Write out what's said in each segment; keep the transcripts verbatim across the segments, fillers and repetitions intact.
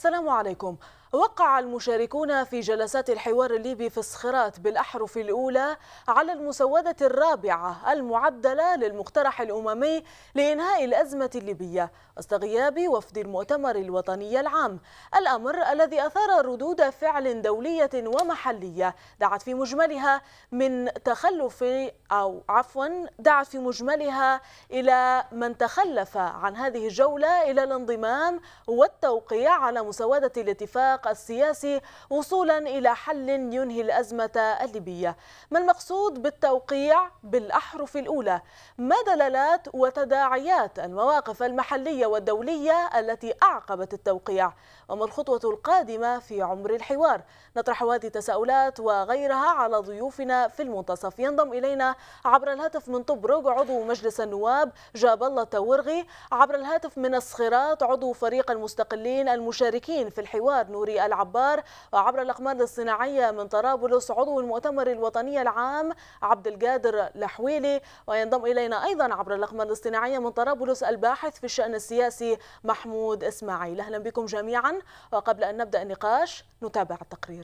السلام عليكم. وقع المشاركون في جلسات الحوار الليبي في الصخرات بالأحرف الأولى على المسودة الرابعة المعدلة للمقترح الأممي لإنهاء الأزمة الليبية وسط غياب وفد المؤتمر الوطني العام، الأمر الذي أثار ردود فعل دولية ومحلية دعت في مجملها من تخلف أو عفوا دعت في مجملها إلى من تخلف عن هذه الجولة إلى الانضمام والتوقيع على مسودة الاتفاق السياسي وصولا إلى حل ينهي الأزمة الليبية. ما المقصود بالتوقيع بالأحرف الأولى؟ ما دلالات وتداعيات المواقف المحلية والدولية التي أعقبت التوقيع؟ وما الخطوة القادمة في عمر الحوار؟ نطرح هذه التساؤلات وغيرها على ضيوفنا في المنتصف. ينضم إلينا عبر الهاتف من طبرق عضو مجلس النواب جاب الله التورغي، عبر الهاتف من الصخرات عضو فريق المستقلين المشاركين في الحوار نوري العبار، وعبر الأقمار الصناعية من طرابلس عضو المؤتمر الوطني العام عبد القادر لحويلي، وينضم إلينا أيضا عبر الأقمار الصناعية من طرابلس الباحث في الشأن السياسي محمود إسماعيل. أهلا بكم جميعا، وقبل أن نبدأ النقاش نتابع التقرير.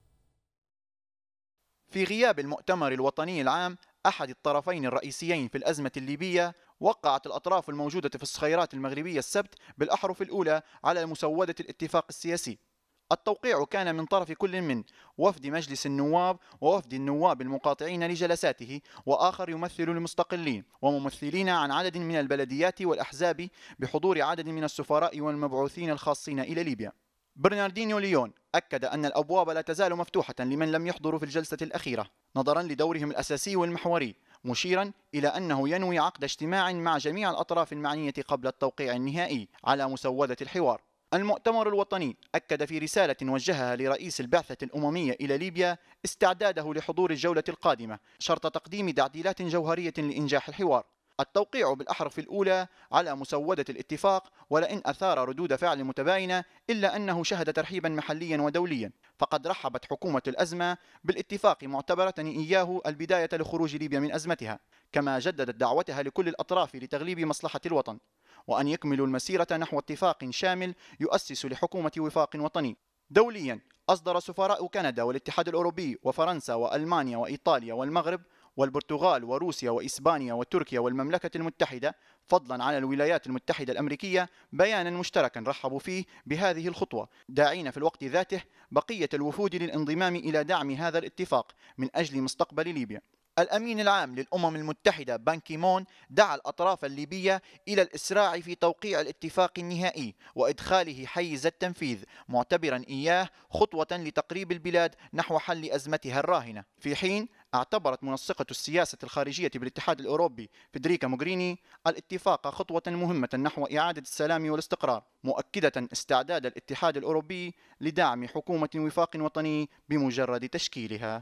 في غياب المؤتمر الوطني العام أحد الطرفين الرئيسيين في الأزمة الليبية، وقعت الأطراف الموجودة في الصخيرات المغربية السبت بالأحرف الأولى على مسودة الاتفاق السياسي. التوقيع كان من طرف كل من وفد مجلس النواب ووفد النواب المقاطعين لجلساته، وآخر يمثل المستقلين وممثلين عن عدد من البلديات والأحزاب بحضور عدد من السفراء والمبعوثين الخاصين إلى ليبيا. برناردينيو ليون أكد أن الأبواب لا تزال مفتوحة لمن لم يحضروا في الجلسة الأخيرة نظرا لدورهم الأساسي والمحوري، مشيرا إلى أنه ينوي عقد اجتماع مع جميع الأطراف المعنية قبل التوقيع النهائي على مسودة الحوار. المؤتمر الوطني أكد في رسالة وجهها لرئيس البعثة الأممية إلى ليبيا استعداده لحضور الجولة القادمة شرط تقديم تعديلات جوهرية لإنجاح الحوار. التوقيع بالأحرف الأولى على مسودة الاتفاق ولئن أثار ردود فعل متباينة إلا أنه شهد ترحيبا محليا ودوليا، فقد رحبت حكومة الأزمة بالاتفاق معتبرة إياه البداية لخروج ليبيا من أزمتها، كما جددت دعوتها لكل الأطراف لتغليب مصلحة الوطن وأن يكملوا المسيرة نحو اتفاق شامل يؤسس لحكومة وفاق وطني. دوليا أصدر سفراء كندا والاتحاد الأوروبي وفرنسا وألمانيا وإيطاليا والمغرب والبرتغال وروسيا وإسبانيا وتركيا والمملكة المتحدة فضلا عن الولايات المتحدة الأمريكية بيانا مشتركا رحبوا فيه بهذه الخطوة، داعين في الوقت ذاته بقية الوفود للانضمام إلى دعم هذا الاتفاق من أجل مستقبل ليبيا. الأمين العام للأمم المتحدة بان كيمون دعا الأطراف الليبية إلى الإسراع في توقيع الاتفاق النهائي وإدخاله حيز التنفيذ، معتبرا إياه خطوة لتقريب البلاد نحو حل أزمتها الراهنة، في حين اعتبرت منسقة السياسة الخارجية بالاتحاد الأوروبي فيدريكا موغريني الاتفاق خطوة مهمة نحو إعادة السلام والاستقرار، مؤكدة استعداد الاتحاد الأوروبي لدعم حكومة وفاق وطني بمجرد تشكيلها.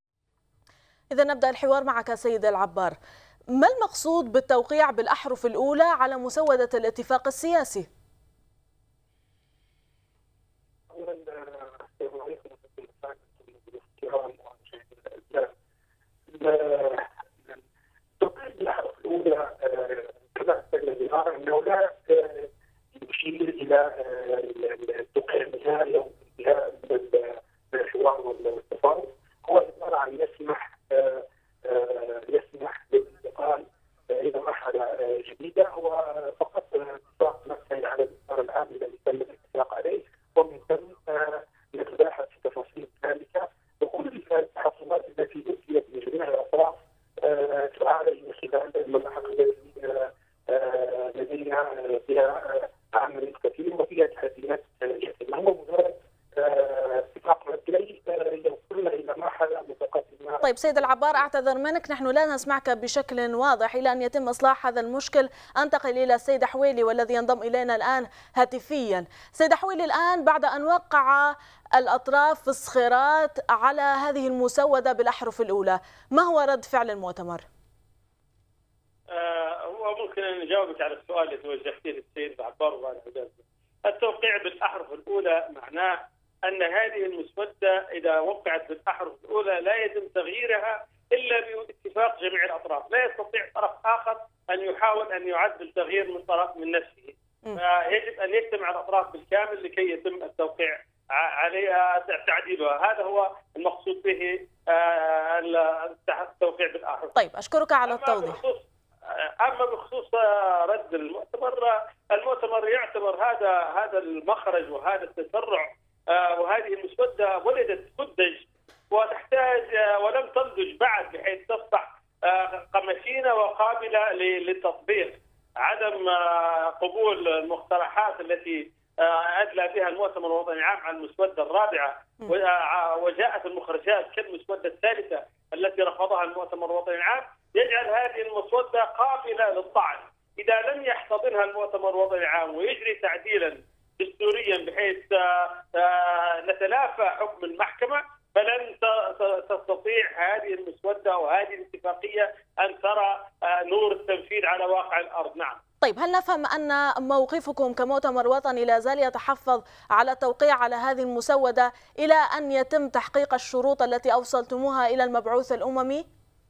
إذا نبدأ الحوار معك سيد العبار. ما المقصود بالتوقيع بالأحرف الأولى على مسودة الاتفاق السياسي؟ التوقيع بالأحرف الأولى كما تقول أنه لا يشير إلى التوقيع النهائي أو انتهاء الحوار والتفاوض، هو عبارة عن يسمح يسمح بالانتقال إلى مرحلة جديدة، هو فقط اتفاق نفسه على الإطار العام الذي تم الاتفاق عليه، ومن ثم نتباحث في تفاصيل ذلك وكل التحصلات التي أتيت من جميع الأطراف تعالج من خلال الملاحق التي لدينا فيها عمل كثير وفيها تحديات جسيمة. هو مجرد اتفاق مبدئي يوصلنا إلى مرحلة متقدمة. طيب سيد العبار، أعتذر منك، نحن لا نسمعك بشكل واضح. إلى أن يتم إصلاح هذا المشكل أنتقل إلى السيد حويلي والذي ينضم إلينا الآن هاتفيا. سيد حويلي، الآن بعد أن وقع الأطراف في الصخيرات على هذه المسودة بالأحرف الأولى، ما هو رد فعل المؤتمر؟ آه هو ممكن أن نجاوبك على السؤال اللي توجهتيه للسيد عبار وعلى حجازه. التوقيع بالأحرف الأولى معناه أن هذه المسودة إذا وقعت بالأحرف الأولى لا يتم تغييرها إلا باتفاق جميع الأطراف، لا يستطيع طرف آخر أن يحاول أن يعدل تغيير من طرف من نفسه، يجب ان يجتمع الاطراف بالكامل لكي يتم التوقيع عليها تعديلها. هذا هو المقصود به التوقيع بالاحرف. طيب اشكرك على التوضيح. اما بخصوص رد المؤتمر، المؤتمر يعتبر هذا هذا المخرج وهذا التسرع وهذه المسوده ولدت تدج وتحتاج ولم تنضج بعد بحيث تصبح قمشينه وقابله للتطبيق. عدم قبول المقترحات التي ادلى بها المؤتمر الوطني العام عن المسوده الرابعه وجاءت المخرجات كالمسوده الثالثه التي رفضها المؤتمر الوطني العام يجعل هذه المسوده قابله للطعن. اذا لم يحتضنها المؤتمر الوطني العام ويجري تعديلا دستوريا بحيث نتلافى حكم المحكمه فلن تستطيع هذه المسوده وهذه الاتفاقيه ان ترى نور التنفيذ على واقع الارض. نعم. طيب هل نفهم أن موقفكم كمؤتمر وطني لا زال يتحفظ على التوقيع على هذه المسودة إلى أن يتم تحقيق الشروط التي أوصلتموها إلى المبعوث الأممي؟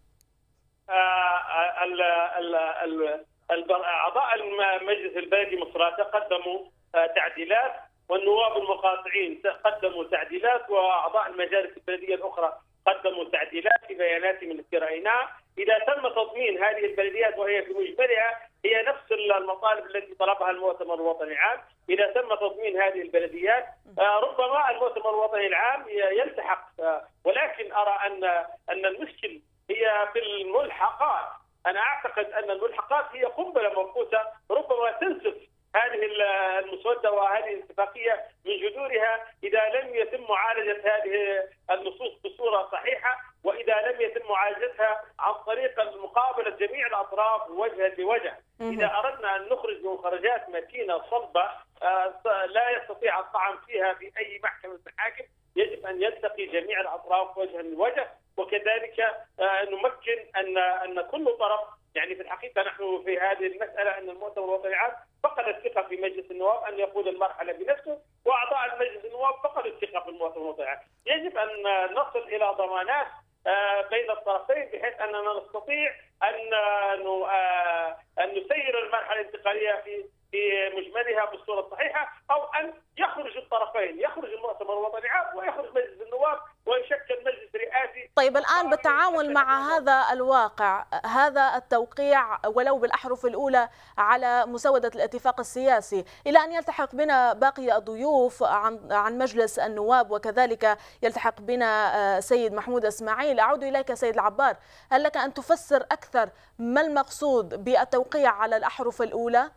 أعضاء المجلس البلدي مصراتة قدموا تعديلات والنواب المقاطعين قدموا تعديلات وأعضاء المجالس البلدية الأخرى قدموا تعديلات في بياناتهم التي رأيناها. إذا تم تضمين هذه البلديات وهي في مجملها هي نفس المطالب التي طلبها المؤتمر الوطني العام، إذا تم تضمين هذه البلديات ربما المؤتمر الوطني العام يلتحق، ولكن أرى أن أن المشكل هي في الملحقات. أنا أعتقد أن الملحقات هي قنبلة موقوتة ربما تنسف هذه المسودة وهذه الاتفاقية من جذورها إذا لم يتم معالجة هذه النصوص بصورة صحيحة، وإذا لم يتم معالجتها عن طريق مقابلة جميع الأطراف وجها لوجه. إذا أردنا أن نخرج مخرجات متينة صلبة لا يستطيع الطعن فيها في أي محكمة محاكم، يجب أن يلتقي جميع الأطراف وجها لوجه، وكذلك نمكن أن أن كل طرف، يعني في الحقيقة نحن في هذه المسألة أن المؤتمر الوطني العام فقد الثقة في مجلس النواب أن يقود المرحلة بنفسه، وأعضاء المجلس النواب فقدوا الثقة في المؤتمر الوطني العام. يجب أن نصل إلى ضمانات بين الطرفين بحيث أننا نستطيع أن أن نسير المرحلة الانتقالية في في مجملها بالصورة الصحيحة، أو أن يخرج الطرفين، يخرج المؤتمر الوطني العام ويخرج مجلس النواب ويشكل مجلس رئاسي. طيب الآن بالتعامل مع هذا الواقع، هذا التوقيع ولو بالأحرف الأولى على مسودة الاتفاق السياسي، إلى أن يلتحق بنا باقي الضيوف عن عن مجلس النواب وكذلك يلتحق بنا سيد محمود إسماعيل، أعود إليك سيد العبار، هل لك أن تفسر أكثر ما المقصود بالتوقيع على الأحرف الأولى؟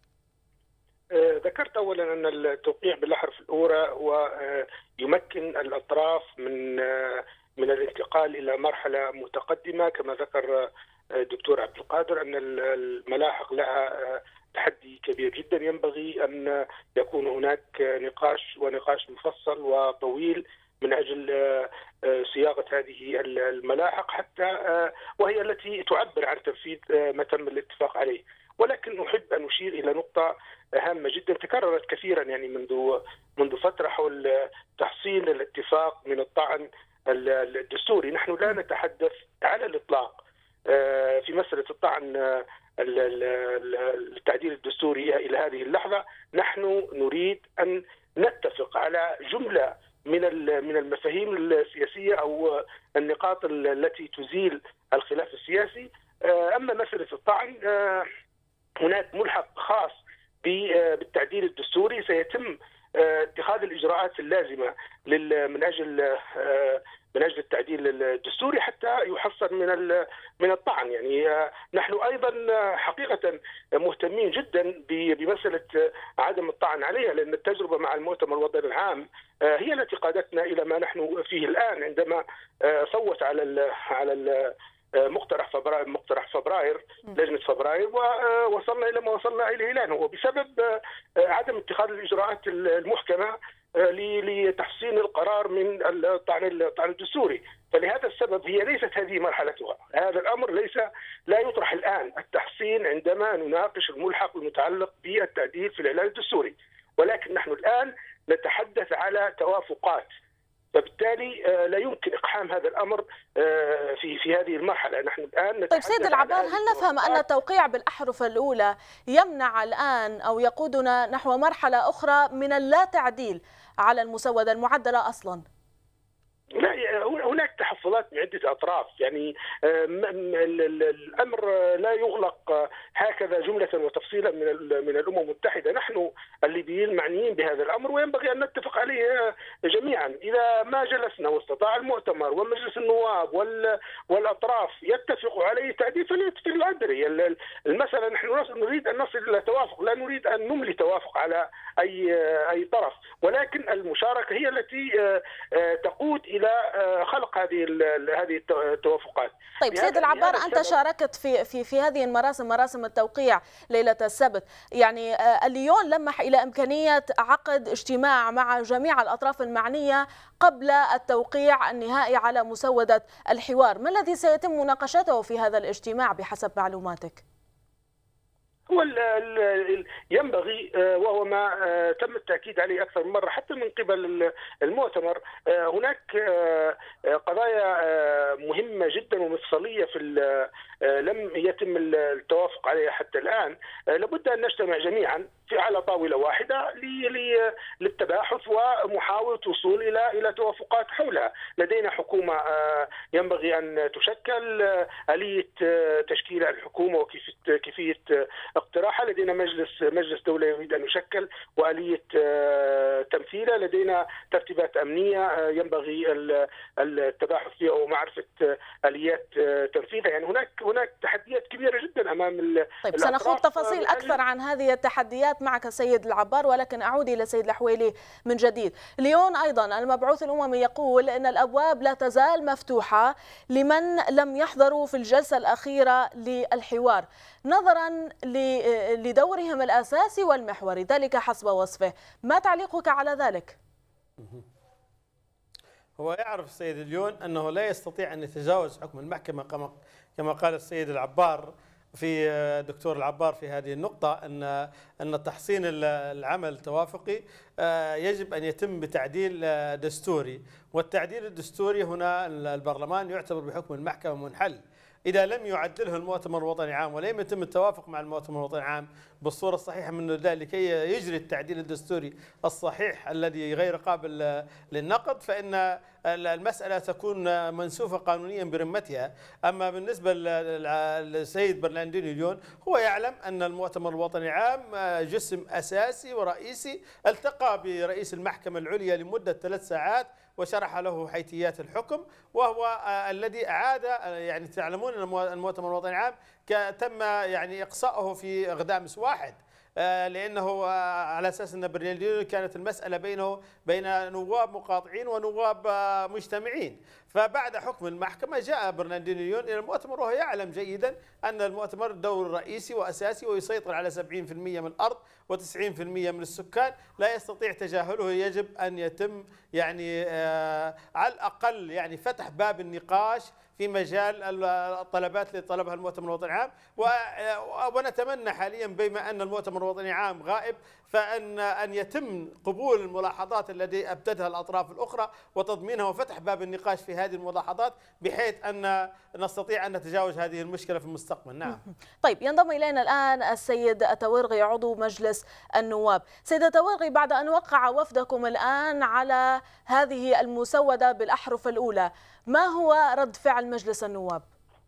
ذكرت أولا أن التوقيع بالأحرف الأولى ويمكن الأطراف من من الانتقال إلى مرحلة متقدمة، كما ذكر الدكتور عبد القادر أن الملاحق لها تحدي كبير جدا، ينبغي أن يكون هناك نقاش ونقاش مفصل وطويل من أجل صياغة هذه الملاحق حتى وهي التي تعبر عن تنفيذ ما تم الاتفاق عليه. ولكن أحب أن أشير إلى نقطة هامة جدا تكررت كثيرا يعني منذ منذ فترة حول تحصين الاتفاق من الطعن الدستوري. نحن لا نتحدث على الإطلاق في مسألة الطعن التعديل الدستوري إلى هذه اللحظة. نحن نريد أن نتفق على جملة من من المفاهيم السياسية أو النقاط التي تزيل الخلاف السياسي. أما مسألة الطعن هناك ملحق خاص بالتعديل الدستوري سيتم اتخاذ الإجراءات اللازمة من أجل من أجل التعديل الدستوري حتى يحصن من من الطعن. يعني نحن أيضا حقيقة مهتمين جدا بمسألة عدم الطعن عليها، لأن التجربة مع المؤتمر الوطني العام هي التي قادتنا إلى ما نحن فيه الآن، عندما صوت على ال على ال مقترح فبراير مقترح فبراير لجنة فبراير ووصلنا إلى ما وصلنا إليه الآن، هو بسبب عدم اتخاذ الإجراءات المحكمة لتحسين القرار من الطعن الطعن الدستوري. فلهذا السبب هي ليست هذه مرحلتها، هذا الأمر ليس لا يطرح الآن، التحسين عندما نناقش الملحق المتعلق بالتعديل في الإعلان الدستوري. ولكن نحن الآن نتحدث على توافقات فبالتالي لا يمكن إقحام هذا الأمر في في هذه المرحلة. نحن الآن طيب سيد العبار، هل نفهم أن التوقيع بالأحرف الأولى يمنع الآن أو يقودنا نحو مرحلة أخرى من اللا تعديل على المسودة المعدلة أصلا؟ لا، هناك تحفظات من عدة أطراف، يعني الأمر لا يغلق هكذا جملة وتفصيلا من من الأمم المتحدة. نحن الليبيين معنيين بهذا الأمر وينبغي أن نتفق عليه جميعا. إذا ما جلسنا واستطاع المؤتمر ومجلس النواب والأطراف يتفقوا عليه تعديل فليعدل. هي المسألة نحن نريد أن نصل إلى توافق، لا نريد أن نملي توافق على أي أي طرف، ولكن المشاركة هي التي تقود إلى خلق هذه هذه التوافقات. طيب سيد العبار، أنت شاركت في في في هذه المراسم، مراسم التوقيع ليلة السبت، يعني الليون لمح إلى إمكانية عقد اجتماع مع جميع الأطراف المعنية قبل التوقيع النهائي على مسودة الحوار. ما الذي سيتم مناقشته في هذا الاجتماع بحسب معلوماتك؟ هو ينبغي، وهو ما تم التأكيد عليه أكثر من مرة حتى من قبل المؤتمر، هناك قضايا مهمة جدا ومفصلية في لم يتم التوافق عليها حتى الآن. لابد أن نجتمع جميعا في على طاولة واحدة للتباحث ومحاولة الوصول إلى إلى توافقات حولها. لدينا حكومة ينبغي أن تشكل، آلية تشكيل الحكومة وكيفية كيفية اقتراحها. لدينا مجلس مجلس دولة يريد أن يشكل وآلية تمثيله. لدينا ترتيبات أمنية ينبغي التباحث فيها ومعرفة آليات تنفيذها. يعني هناك هناك تحديات كبيرة جدا أمام. طيب سنخوض تفاصيل أكثر عن هذه التحديات معك سيد العبار، ولكن أعود إلى سيد الحويلي من جديد. اليوم أيضا المبعوث الأممي يقول أن الأبواب لا تزال مفتوحة لمن لم يحضروا في الجلسة الأخيرة للحوار نظرا لدورهم الأساسي والمحوري، ذلك حسب وصفه. ما تعليقك على ذلك؟ هو يعرف السيد اليون أنه لا يستطيع أن يتجاوز حكم المحكمة كما قال السيد العبار في دكتور العبار في هذه النقطة، أن أن تحصين العمل التوافقي يجب أن يتم بتعديل دستوري، والتعديل الدستوري هنا البرلمان يعتبر بحكم المحكمة منحل. إذا لم يعدله المؤتمر الوطني العام ولم يتم التوافق مع المؤتمر الوطني العام بالصورة الصحيحة منه ذلك لكي يجري التعديل الدستوري الصحيح الذي غير قابل للنقد، فإن المسألة تكون منسوفة قانونيا برمتها. أما بالنسبة للسيد برناردينو اليون، هو يعلم أن المؤتمر الوطني العام جسم أساسي ورئيسي، التقى برئيس المحكمة العليا لمدة ثلاث ساعات وشرح له حيثيات الحكم، وهو الذي أعاد، يعني تعلمون أن المؤتمر الوطني العام تم يعني إقصاؤه في غدامس واحد، لأنه على أساس أن برناردينو كانت المسألة بينه بين نواب مقاطعين ونواب مجتمعين. فبعد حكم المحكمة جاء برناردينو إلى المؤتمر وهو يعلم جيدا أن المؤتمر دور رئيسي وأساسي ويسيطر على سبعين بالمئة من الأرض وتسعين بالمئة من السكان، لا يستطيع تجاهله. يجب أن يتم يعني آه على الأقل يعني فتح باب النقاش في مجال الطلبات اللي طلبها المؤتمر الوطني العام، ونتمنى حاليا بما أن المؤتمر الوطني العام غائب فأن أن يتم قبول الملاحظات التي أبدتها الأطراف الأخرى وتضمينها وفتح باب النقاش في هذه الملاحظات بحيث أن نستطيع أن نتجاوز هذه المشكلة في المستقبل. نعم. طيب ينضم إلينا الآن السيد التورغي عضو مجلس النواب. سيد التورغي، بعد أن وقع وفدكم الآن على هذه المسودة بالأحرف الأولى، ما هو رد فعل مجلس النواب؟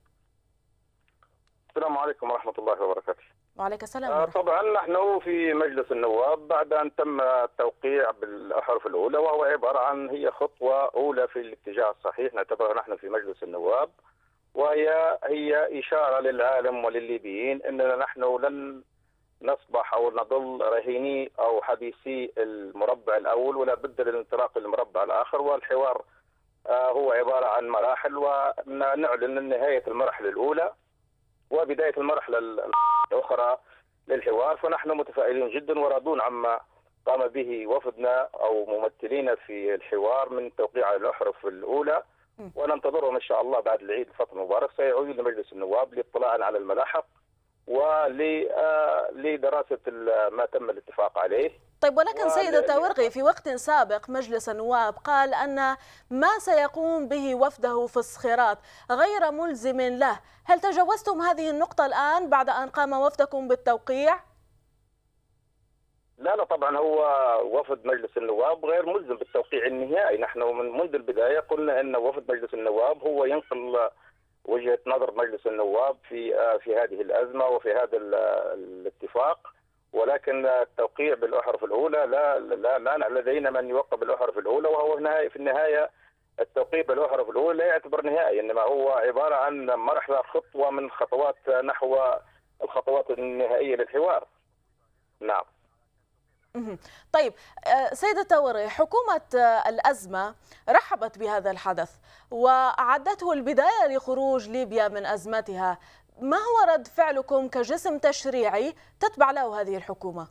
السلام عليكم ورحمة الله وبركاته. وعليك السلام. طبعا نحن في مجلس النواب بعد أن تم التوقيع بالأحرف الأولى، وهو عبارة عن هي خطوة أولى في الاتجاه الصحيح نعتبرها نحن في مجلس النواب، وهي هي إشارة للعالم وللليبيين أننا نحن لن نصبح أو نظل رهيني أو حبيسي المربع الأول، ولا بد للانطلاق للمربع الآخر. والحوار هو عبارة عن مراحل، ونعلن نهاية المرحلة الأولى وبداية المرحلة الأخرى للحوار. فنحن متفائلين جدا وراضون عما قام به وفدنا أو ممثلين في الحوار من توقيع الأحرف الأولى، وننتظرهم إن شاء الله بعد العيد الفطر المبارك سيعودون لمجلس النواب لاطلاع على الملاحق ولدراسة ما تم الاتفاق عليه طيب ولكن سيدة تاورغي في وقت سابق مجلس النواب قال أن ما سيقوم به وفده في الصخيرات غير ملزم له، هل تجاوزتم هذه النقطة الآن بعد أن قام وفدكم بالتوقيع؟ لا لا طبعا هو وفد مجلس النواب غير ملزم بالتوقيع النهائي. نحن من منذ البداية قلنا أن وفد مجلس النواب هو ينقل وجهة نظر مجلس النواب في في هذه الأزمة وفي هذا الاتفاق، ولكن التوقيع بالأحرف الأولى لا لا لا لدينا من يوقع بالأحرف الأولى، وهو في النهاية التوقيع بالأحرف الأولى لا يعتبر نهائي، إنما هو عبارة عن مرحلة خطوة من خطوات نحو الخطوات النهائية للحوار. نعم. طيب سيدة تاورغي، حكومة الأزمة رحبت بهذا الحدث وأعدته البداية لخروج ليبيا من أزمتها، ما هو رد فعلكم كجسم تشريعي تتبع له هذه الحكومة؟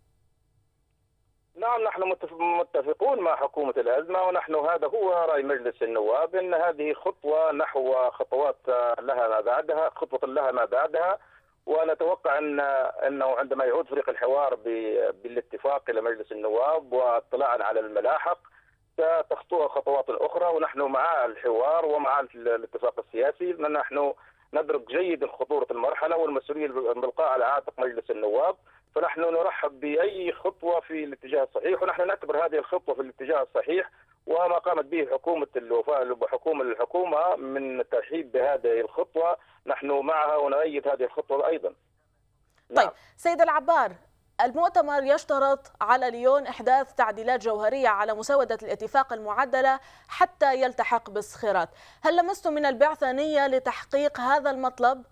نعم نحن متفقون مع حكومة الأزمة، ونحن هذا هو رأي مجلس النواب أن هذه خطوة نحو خطوات لها ما بعدها، خطوة لها ما بعدها، ونتوقع أن أنه عندما يعود فريق الحوار بالاتفاق إلى مجلس النواب واطلاعا على الملاحق ستخطوها خطوات أخرى، ونحن مع الحوار ومع الاتفاق السياسي، لأن نحن ندرك جيدا خطورة المرحلة والمسؤولية الملقاة على عاتق مجلس النواب، فنحن نرحب بأي خطوة في الاتجاه الصحيح، ونحن نعتبر هذه الخطوة في الاتجاه الصحيح وما قامت به حكومة الوفاء وحكومة الحكومة من ترحيب بهذه الخطوة، نحن معها ونؤيد هذه الخطوة أيضا. طيب نعم. سيد العبار، المؤتمر يشترط على ليون إحداث تعديلات جوهرية على مسودة الاتفاق المعدلة حتى يلتحق بالصخيرات، هل لمستم من البعثة نية لتحقيق هذا المطلب؟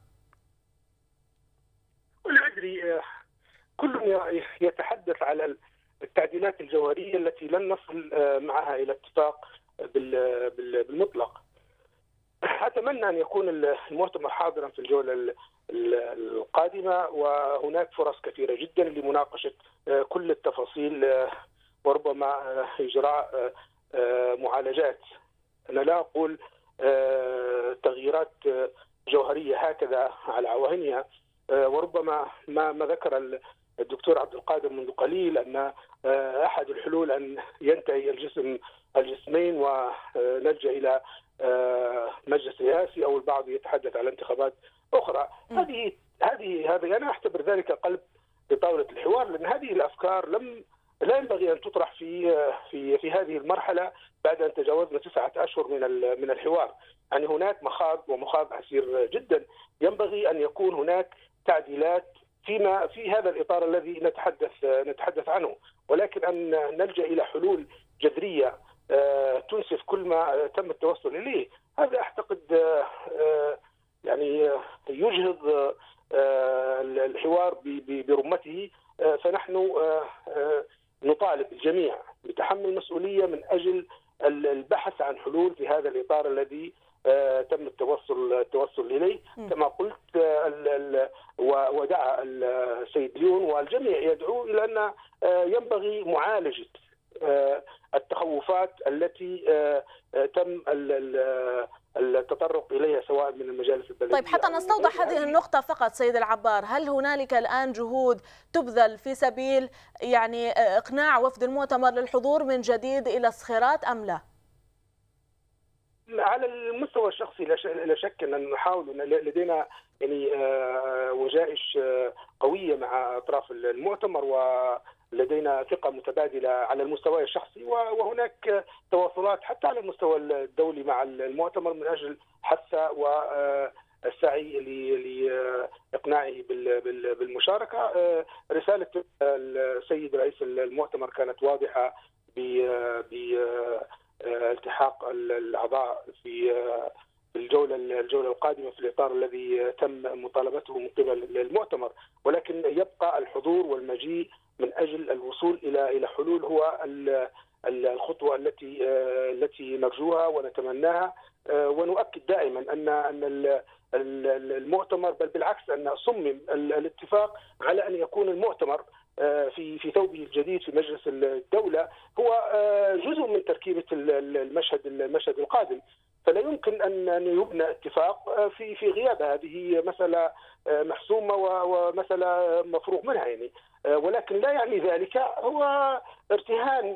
لا أدري، كل يتحدث على التعديلات الجوهرية التي لن نصل معها إلى اتفاق بالمطلق. أتمنى أن يكون المؤتمر حاضرا في الجولة القادمة، وهناك فرص كثيرة جدا لمناقشة كل التفاصيل وربما إجراء معالجات. أنا لا أقول تغييرات جوهرية هكذا على عواهنها، وربما ما ما ذكر الدكتور عبد القادر منذ قليل أن أحد الحلول أن ينتهي الجسم الجسمين ونلجأ إلى مجلس رئاسي، أو البعض يتحدث على انتخابات أخرى. هذه هذه هذه أنا أعتبر ذلك قلب لطاولة الحوار، لأن هذه الأفكار لم لا ينبغي أن تطرح في في في هذه المرحلة بعد أن تجاوزنا تسعة أشهر من من الحوار. يعني هناك مخاض ومخاض عسير جدا، ينبغي أن يكون هناك تعديلات فيما في هذا الإطار الذي نتحدث نتحدث عنه، ولكن أن نلجأ إلى حلول جذرية تنسف كل ما تم التوصل إليه، هذا أعتقد يعني يجهض الحوار برمته. فنحن نطالب الجميع بتحمل المسؤولية من أجل البحث عن حلول في هذا الإطار الذي تم التوصل التوصل إليه. كما قلت ودعا السيد ليون والجميع يدعو إلى أن ينبغي معالجة التخوفات التي تم التطرق إليها سواء من المجالس البلدية. طيب حتى نستوضح هذه النقطة فقط سيد العبار، هل هنالك الآن جهود تبذل في سبيل يعني إقناع وفد المؤتمر للحضور من جديد إلى الصخيرات أم لا؟ على المستوى الشخصي لا شك أن نحاول، لدينا يعني وجائش قوية مع أطراف المؤتمر، ولدينا ثقة متبادلة على المستوى الشخصي، وهناك تواصلات حتى على المستوى الدولي مع المؤتمر من أجل حثه والسعي لإقناعه بالمشاركة. رسالة السيد رئيس المؤتمر كانت واضحة ب التحاق الأعضاء في الجولة الجولة القادمة في الإطار الذي تم مطالبته من قبل المؤتمر، ولكن يبقى الحضور والمجيء من أجل الوصول إلى إلى حلول هو الخطوة التي التي نرجوها ونتمناها، ونؤكد دائما أن أن المؤتمر بل بالعكس أن صمم الاتفاق على أن يكون المؤتمر في في ثوبه الجديد في مجلس الدولة هو جزء من تركيبة المشهد المشهد القادم، فلا يمكن أن يبنى اتفاق في في غياب هذه مسألة محسومة ومسألة مفروغ منها. يعني ولكن لا يعني ذلك هو ارتهان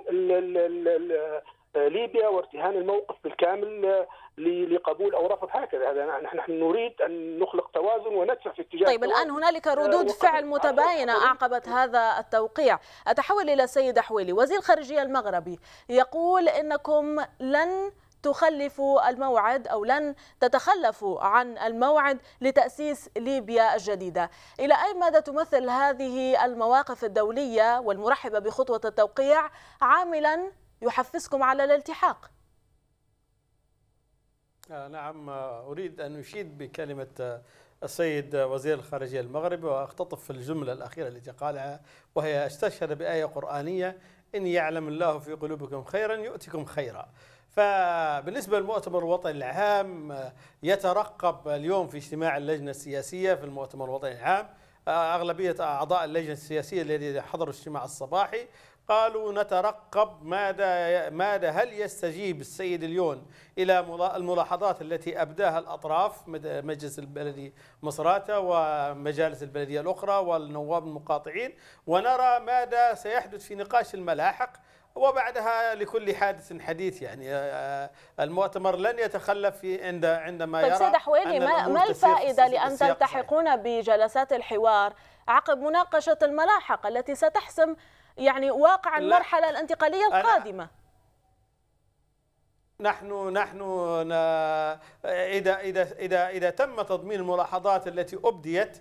ليبيا وارتهان الموقف بالكامل لقبول او رفض هكذا. هذا نحن نريد ان نخلق توازن وندفع في اتجاه. طيب الان هنالك ردود فعل متباينه اعقبت هذا التوقيع. اتحول الى السيد حويلي، وزير الخارجيه المغربي يقول انكم لن تخلفوا الموعد أو لن تتخلفوا عن الموعد لتأسيس ليبيا الجديدة. إلى أي مدى تمثل هذه المواقف الدولية والمرحبة بخطوة التوقيع عاملا يحفزكم على الالتحاق؟ نعم، أريد أن أشيد بكلمة السيد وزير الخارجية المغربي وأختطف في الجملة الأخيرة التي قالها، وهي استشهد بآية قرآنية: إن يعلم الله في قلوبكم خيرا يؤتكم خيرا. فبالنسبة للمؤتمر الوطني العام، يترقب اليوم في اجتماع اللجنة السياسية في المؤتمر الوطني العام أغلبية أعضاء اللجنة السياسية الذين حضروا الاجتماع الصباحي قالوا نترقب ماذا ماذا هل يستجيب السيد اليون إلى الملاحظات التي أبداها الأطراف، مجلس البلدي مصراتة ومجالس البلدية الأخرى والنواب المقاطعين، ونرى ماذا سيحدث في نقاش الملاحق، وبعدها لكل حادث حديث. يعني المؤتمر لن يتخلف في عند عندما طيب يرى. سيد حويلي، ما, ما الفائدة لأن تلتحقون بجلسات الحوار عقب مناقشة الملاحق التي ستحسم يعني واقع المرحلة الانتقالية القادمة؟ نحن نحن إذا إذا إذا إذا تم تضمين الملاحظات التي أبديت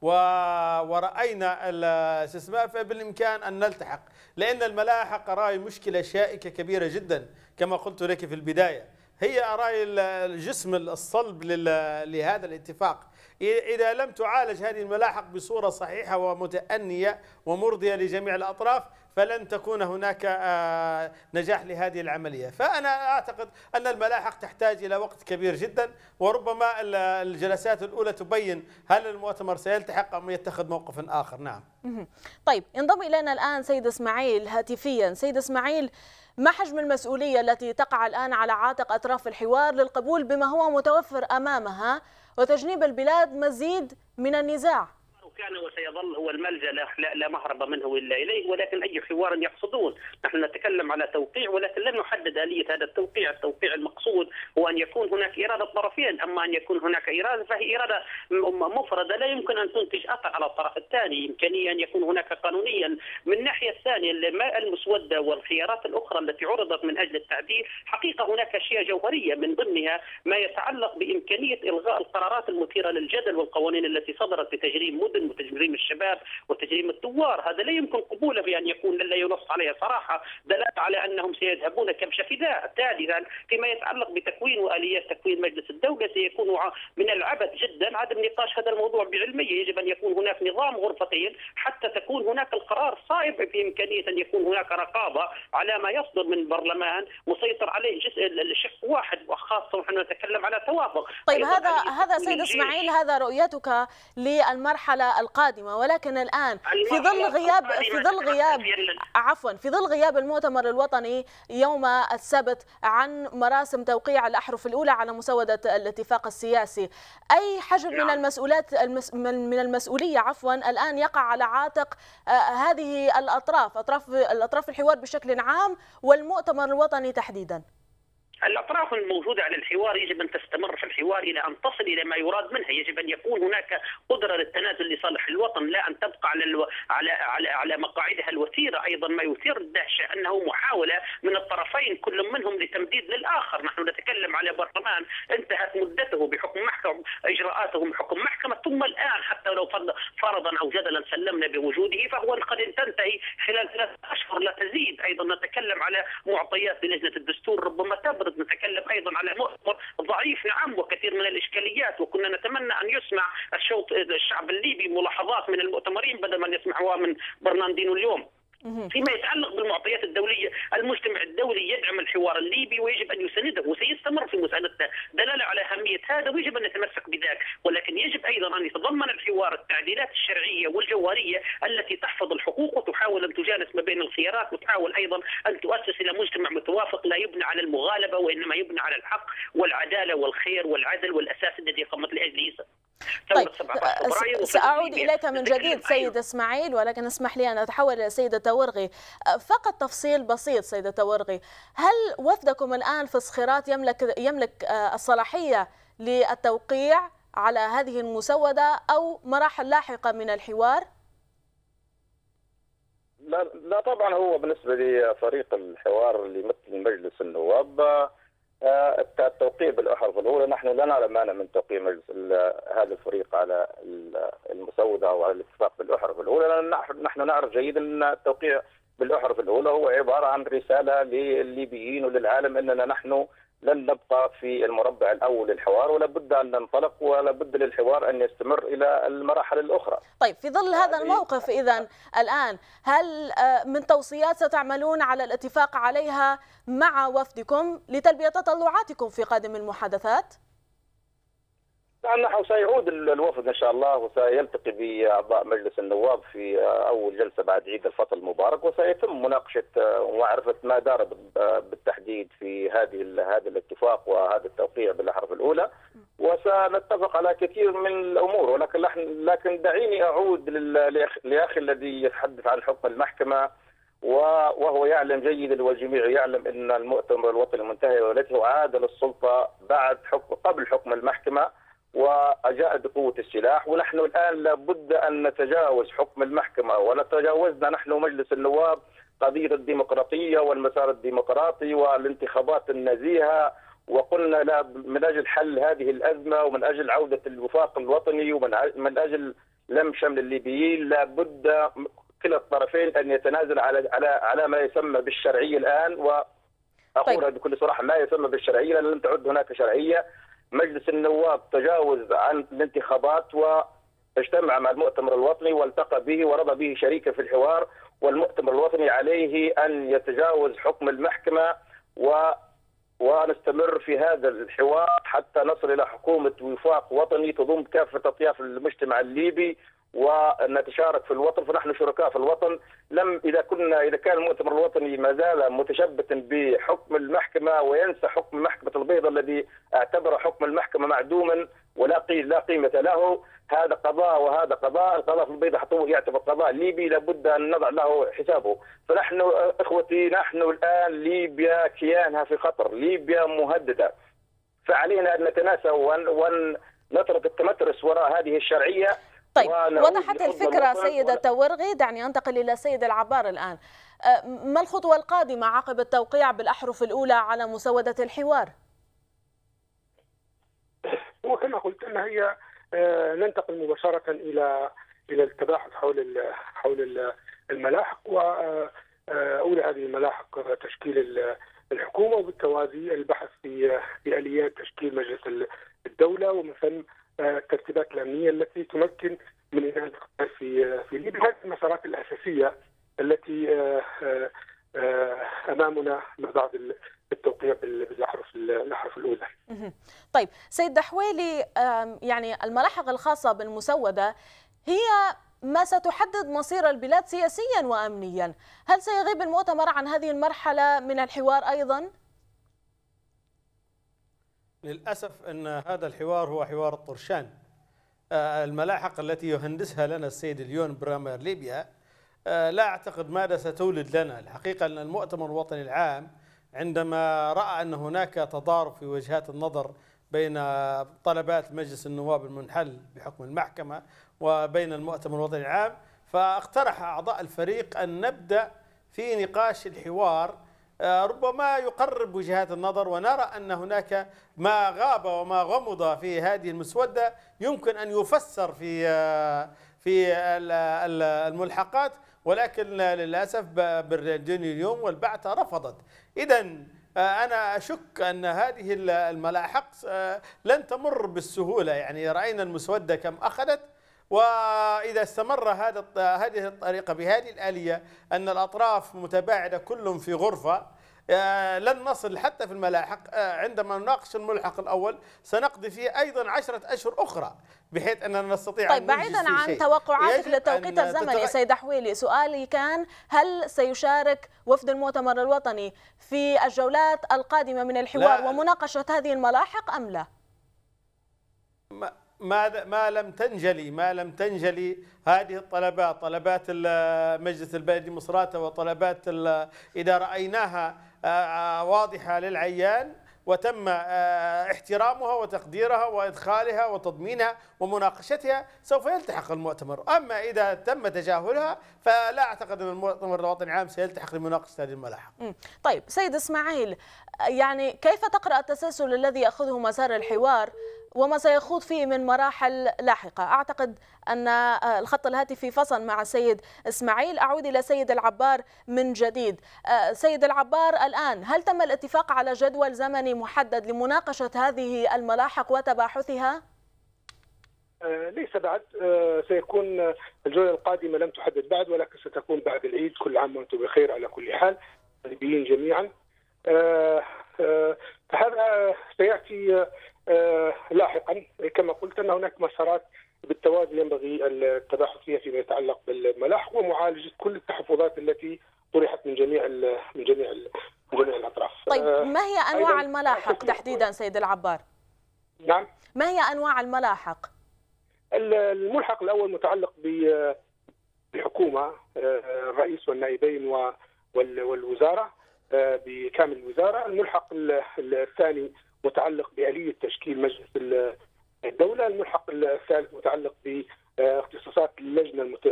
ورأينا الاستثمار فبالإمكان أن نلتحق، لأن الملاحق أراي مشكلة شائكة كبيرة جدا كما قلت لك في البداية. هي أراي الجسم الصلب لهذا الاتفاق. إذا لم تعالج هذه الملاحق بصورة صحيحة ومتأنية ومرضية لجميع الأطراف فلن تكون هناك نجاح لهذه العملية. فأنا أعتقد أن الملاحق تحتاج إلى وقت كبير جدا، وربما الجلسات الأولى تبين هل المؤتمر سيلتحق أم يتخذ موقف آخر. نعم. طيب ينضم إلينا الآن سيد إسماعيل هاتفيا. سيد إسماعيل، ما حجم المسؤولية التي تقع الآن على عاتق أطراف الحوار للقبول بما هو متوفر أمامها وتجنيب البلاد مزيد من النزاع؟ كان وسيظل هو الملجأ لا مهرب منه إلا إليه، ولكن أي حوار يقصدون. نحن نتكلم على توقيع ولكن لن نحدد آلية هذا التوقيع. التوقيع المقصود هو أن يكون هناك إرادة طرفين، أما أن يكون هناك إرادة فهي إرادة مفردة لا يمكن أن تنتج أثر على الطرف الثاني. إمكانية أن يكون هناك قانونيا. من الناحية الثانية المسودة والخيارات الأخرى التي عرضت من أجل التعديل، حقيقة هناك أشياء جوهرية من ضمنها ما يتعلق بإمكانية إلغاء القرارات المثيرة للجدل والقوانين التي صدرت بتجريم مدن وتجريم الشباب وتجريم الثوار. هذا لا يمكن قبوله بأن يكون لا ينص عليها صراحة، دلالة على أنهم سيذهبون كبش فداء. ثالثا فيما يتعلق بتكوين وآليات تكوين مجلس الدولة، سيكون من العبث جدا عدم نقاش هذا الموضوع بعلمية. يجب أن يكون هناك نظام غرفتين حتى تكون هناك القرار صائب بإمكانية أن يكون هناك رقابة على ما يصدر من البرلمان مسيطر عليه جزء شق واحد، وخاصة ونحن نتكلم على توافق. طيب هذا هذا سيد إسماعيل، هذا رؤيتك للمرحلة القادمة، ولكن الآن في ظل غياب في ظل غياب عفوا في ظل غياب المؤتمر الوطني يوم السبت عن مراسم توقيع الأحرف الأولى على مسودة الاتفاق السياسي، أي حجم من المسؤولات من المسؤولية عفوا الآن يقع على عاتق هذه الأطراف، أطراف الأطراف الحوار بشكل عام والمؤتمر الوطني تحديدا؟ الأطراف الموجودة على الحوار يجب أن تستمر في الحوار إلى أن تصل إلى ما يراد منها. يجب أن يكون هناك قدرة للتنازل لصالح الوطن، لا أن تبقى على الو... على على على مقاعدها الوتيرة. أيضا ما يثير الدهشة أنه محاولة من الطرفين كل منهم لتمديد للآخر. نحن نتكلم على برلمان انتهت مدته بحكم محكمة، إجراءاته بحكم محكمة، ثم الآن حتى لو فرضا أو جدلا سلمنا بوجوده فهو قد تنتهي خلال ثلاثة أشهر لا تزيد. أيضا نتكلم على معطيات لجنة الدستور ربما تبرز. نتكلم أيضا على مؤتمر ضعيف نعم وكثير من الإشكاليات، وكنا نتمنى أن يسمع الشوط الشعب الليبي ملاحظات من المؤتمرين بدل ما يسمعوها من برناردينو اليوم. فيما يتعلق بالمعطيات الدولية، المجتمع الدولي يدعم الحوار الليبي ويجب أن يسنده وسيستمر في مساندته، دلالة على أهمية هذا ويجب أن نتمسك بذلك. ولكن يجب أيضا أن يتضمن الحوار التعديلات الشرعية والجوهرية التي تحفظ الحقوق وتحاول أن تجانس ما بين الخيارات، وتحاول أيضا أن تؤسس إلى مجتمع متوافق لا يبنى على المغالبة وإنما يبنى على الحق والعدالة والخير والعدل والأساس الذي قامت لأجله. طيب سأعود إليك من جديد سيد إسماعيل، ولكن اسمح لي أن أتحول إلى سيدة تورغي. فقط تفصيل بسيط سيدة تورغي، هل وفدكم الآن في صخيرات يملك يملك الصلاحية للتوقيع على هذه المسودة أو مراحل لاحقة من الحوار؟ لا لا طبعا، هو بالنسبة لفريق الحوار اللي يمثل مجلس النواب التوقيع بالأحرف الأولى، نحن لا نرى مانع من توقيع مجلس هذا الفريق على المسودة أو على الاتفاق بالأحرف الأولى، لأن نحن نعرف جيدا أن التوقيع بالأحرف الأولى هو عبارة عن رسالة للليبيين وللعالم أننا نحن لن نبقى في المربع الأول للحوار، ولا بد أن ننطلق ولا بد للحوار أن يستمر إلى المراحل الأخرى. طيب في ظل هذا الموقف إذن الآن هل من توصيات ستعملون على الاتفاق عليها مع وفدكم لتلبية تطلعاتكم في قادم المحادثات؟ نحن سيعود الوفد إن شاء الله وسيلتقي بأعضاء مجلس النواب في أول جلسة بعد عيد الفطر المبارك، وسيتم مناقشة ومعرفة ما دار بالتحديد في هذه هذا الاتفاق وهذا التوقيع بالأحرف الأولى، وسنتفق على كثير من الأمور. ولكن لكن دعيني أعود لأخي الذي يتحدث عن حكم المحكمة، وهو يعلم جيدا والجميع يعلم أن المؤتمر الوطني المنتهي والتي عاد للسلطة بعد حكم قبل حكم المحكمة وجاء بقوة السلاح، ونحن الآن لابد أن نتجاوز حكم المحكمة، ونتجاوزنا نحن مجلس النواب قضية الديمقراطية والمسار الديمقراطي والانتخابات النزيهة، وقلنا لا من أجل حل هذه الأزمة ومن أجل عودة الوفاق الوطني ومن أجل لم شمل الليبيين لابد كلا الطرفين أن يتنازل على على على ما يسمى بالشرعية الآن، وأقولها طيب. بكل صراحة ما يسمى بالشرعية لأن لم تعد هناك شرعية. مجلس النواب تجاوز عن الانتخابات واجتمع مع المؤتمر الوطني والتقى به ورضى به شريكا في الحوار، والمؤتمر الوطني عليه أن يتجاوز حكم المحكمة و ونستمر في هذا الحوار حتى نصل إلى حكومة وفاق وطني تضم كافة أطياف المجتمع الليبي ونتشارك في الوطن، فنحن شركاء في الوطن. لم إذا كنا إذا كان المؤتمر الوطني ما زال متشبتا بحكم المحكمة وينسى حكم محكمة البيضاء الذي اعتبر حكم المحكمة معدوما ولا لا قيمة له، هذا قضاء وهذا قضاء، القضاء في البيضاء حتى يعتبر قضاء ليبي لابد أن نضع له حسابه. فنحن إخوتي نحن الآن ليبيا كيانها في خطر، ليبيا مهددة، فعلينا أن نتناسى وأن نترك التمترس وراء هذه الشرعية. طيب وضحت الفكرة سيدة تورغي، دعني أنتقل إلى سيد العبار الآن. ما الخطوة القادمة عقب التوقيع بالأحرف الأولى على مسودة الحوار؟ وكما قلت أن هي ننتقل مباشرة إلى إلى التباحث حول حول الملاحق، وأولى هذه الملاحق تشكيل الحكومة وبالتوازي البحث في في آليات تشكيل مجلس الدولة ومن ثم الترتيبات الأمنية التي تمكن من إنهاء الاختلاف في في ليبيا. هذه المسارات الأساسية التي أمامنا بعد التوقيع بالأحرف الأحرف الأولى. طيب سيد دحويلي، يعني الملاحق الخاصة بالمسودة هي ما ستحدد مصير البلاد سياسيا وأمنيا، هل سيغيب المؤتمر عن هذه المرحلة من الحوار أيضا؟ للأسف أن هذا الحوار هو حوار الطرشان. الملاحق التي يهندسها لنا السيد اليون برامير ليبيا لا أعتقد ماذا ستولد لنا. الحقيقة أن المؤتمر الوطني العام عندما رأى أن هناك تضارب في وجهات النظر بين طلبات مجلس النواب المنحل بحكم المحكمة وبين المؤتمر الوطني العام، فاقترح أعضاء الفريق أن نبدأ في نقاش الحوار ربما يقرب وجهات النظر، ونرى أن هناك ما غاب وما غمض في هذه المسودة يمكن أن يفسر في في الملحقات، ولكن للأسف برليني اليوم والبعثة رفضت. إذن أنا أشك أن هذه الملاحق لن تمر بالسهولة، يعني رأينا المسودة كم أخذت، وإذا استمر هذا هذه الطريقة بهذه الآلية أن الأطراف متباعدة كلهم في غرفة لن نصل حتى في الملاحق. عندما نناقش الملحق الأول سنقضي فيه أيضا عشرة أشهر أخرى بحيث أننا نستطيع طيب أن ننجز بعيدا في عن شيء. توقعاتك للتوقيت الزمني سيد دحويلي، سؤالي كان هل سيشارك وفد المؤتمر الوطني في الجولات القادمة من الحوار لا. ومناقشة هذه الملاحق أم لا؟ ما ما لم تنجلي ما لم تنجلي هذه الطلبات، طلبات مجلس البلدي مصراته وطلبات إذا رأيناها واضحة للعيان وتم احترامها وتقديرها وإدخالها وتضمينها ومناقشتها سوف يلتحق المؤتمر. أما إذا تم تجاهلها فلا أعتقد أن المؤتمر الوطني العام سيلتحق لمناقشة هذه الملاحق. طيب سيد إسماعيل، يعني كيف تقرأ التسلسل الذي يأخذه مسار الحوار وما سيخوض فيه من مراحل لاحقة؟ أعتقد أن الخط الهاتفي فصل مع السيد إسماعيل. أعود إلى سيد العبار من جديد. سيد العبار، الآن هل تم الاتفاق على جدول زمني محدد لمناقشة هذه الملاحق وتباحثها؟ ليس بعد، سيكون الجولة القادمة لم تحدد بعد، ولكن ستكون بعد العيد. كل عام وأنتم بخير على كل حال، الليبيين جميعا. فهذا سيأتي لاحقا. كما قلت أن هناك مسارات بالتوازي ينبغي التباحث فيها فيما يتعلق بالملاحق ومعالجة كل التحفظات التي طرحت من جميع من جميع من جميع الأطراف. طيب ما هي أنواع الملاحق تحديدا سيد العبار؟ نعم، ما هي أنواع الملاحق؟ الملحق الأول متعلق بالحكومة، الرئيس والنائبين والوزارة بكامل الوزارة. الملحق الثاني متعلق بآلية تشكيل مجلس الدولة. الملحق الثالث متعلق باختصاصات اللجنة المت...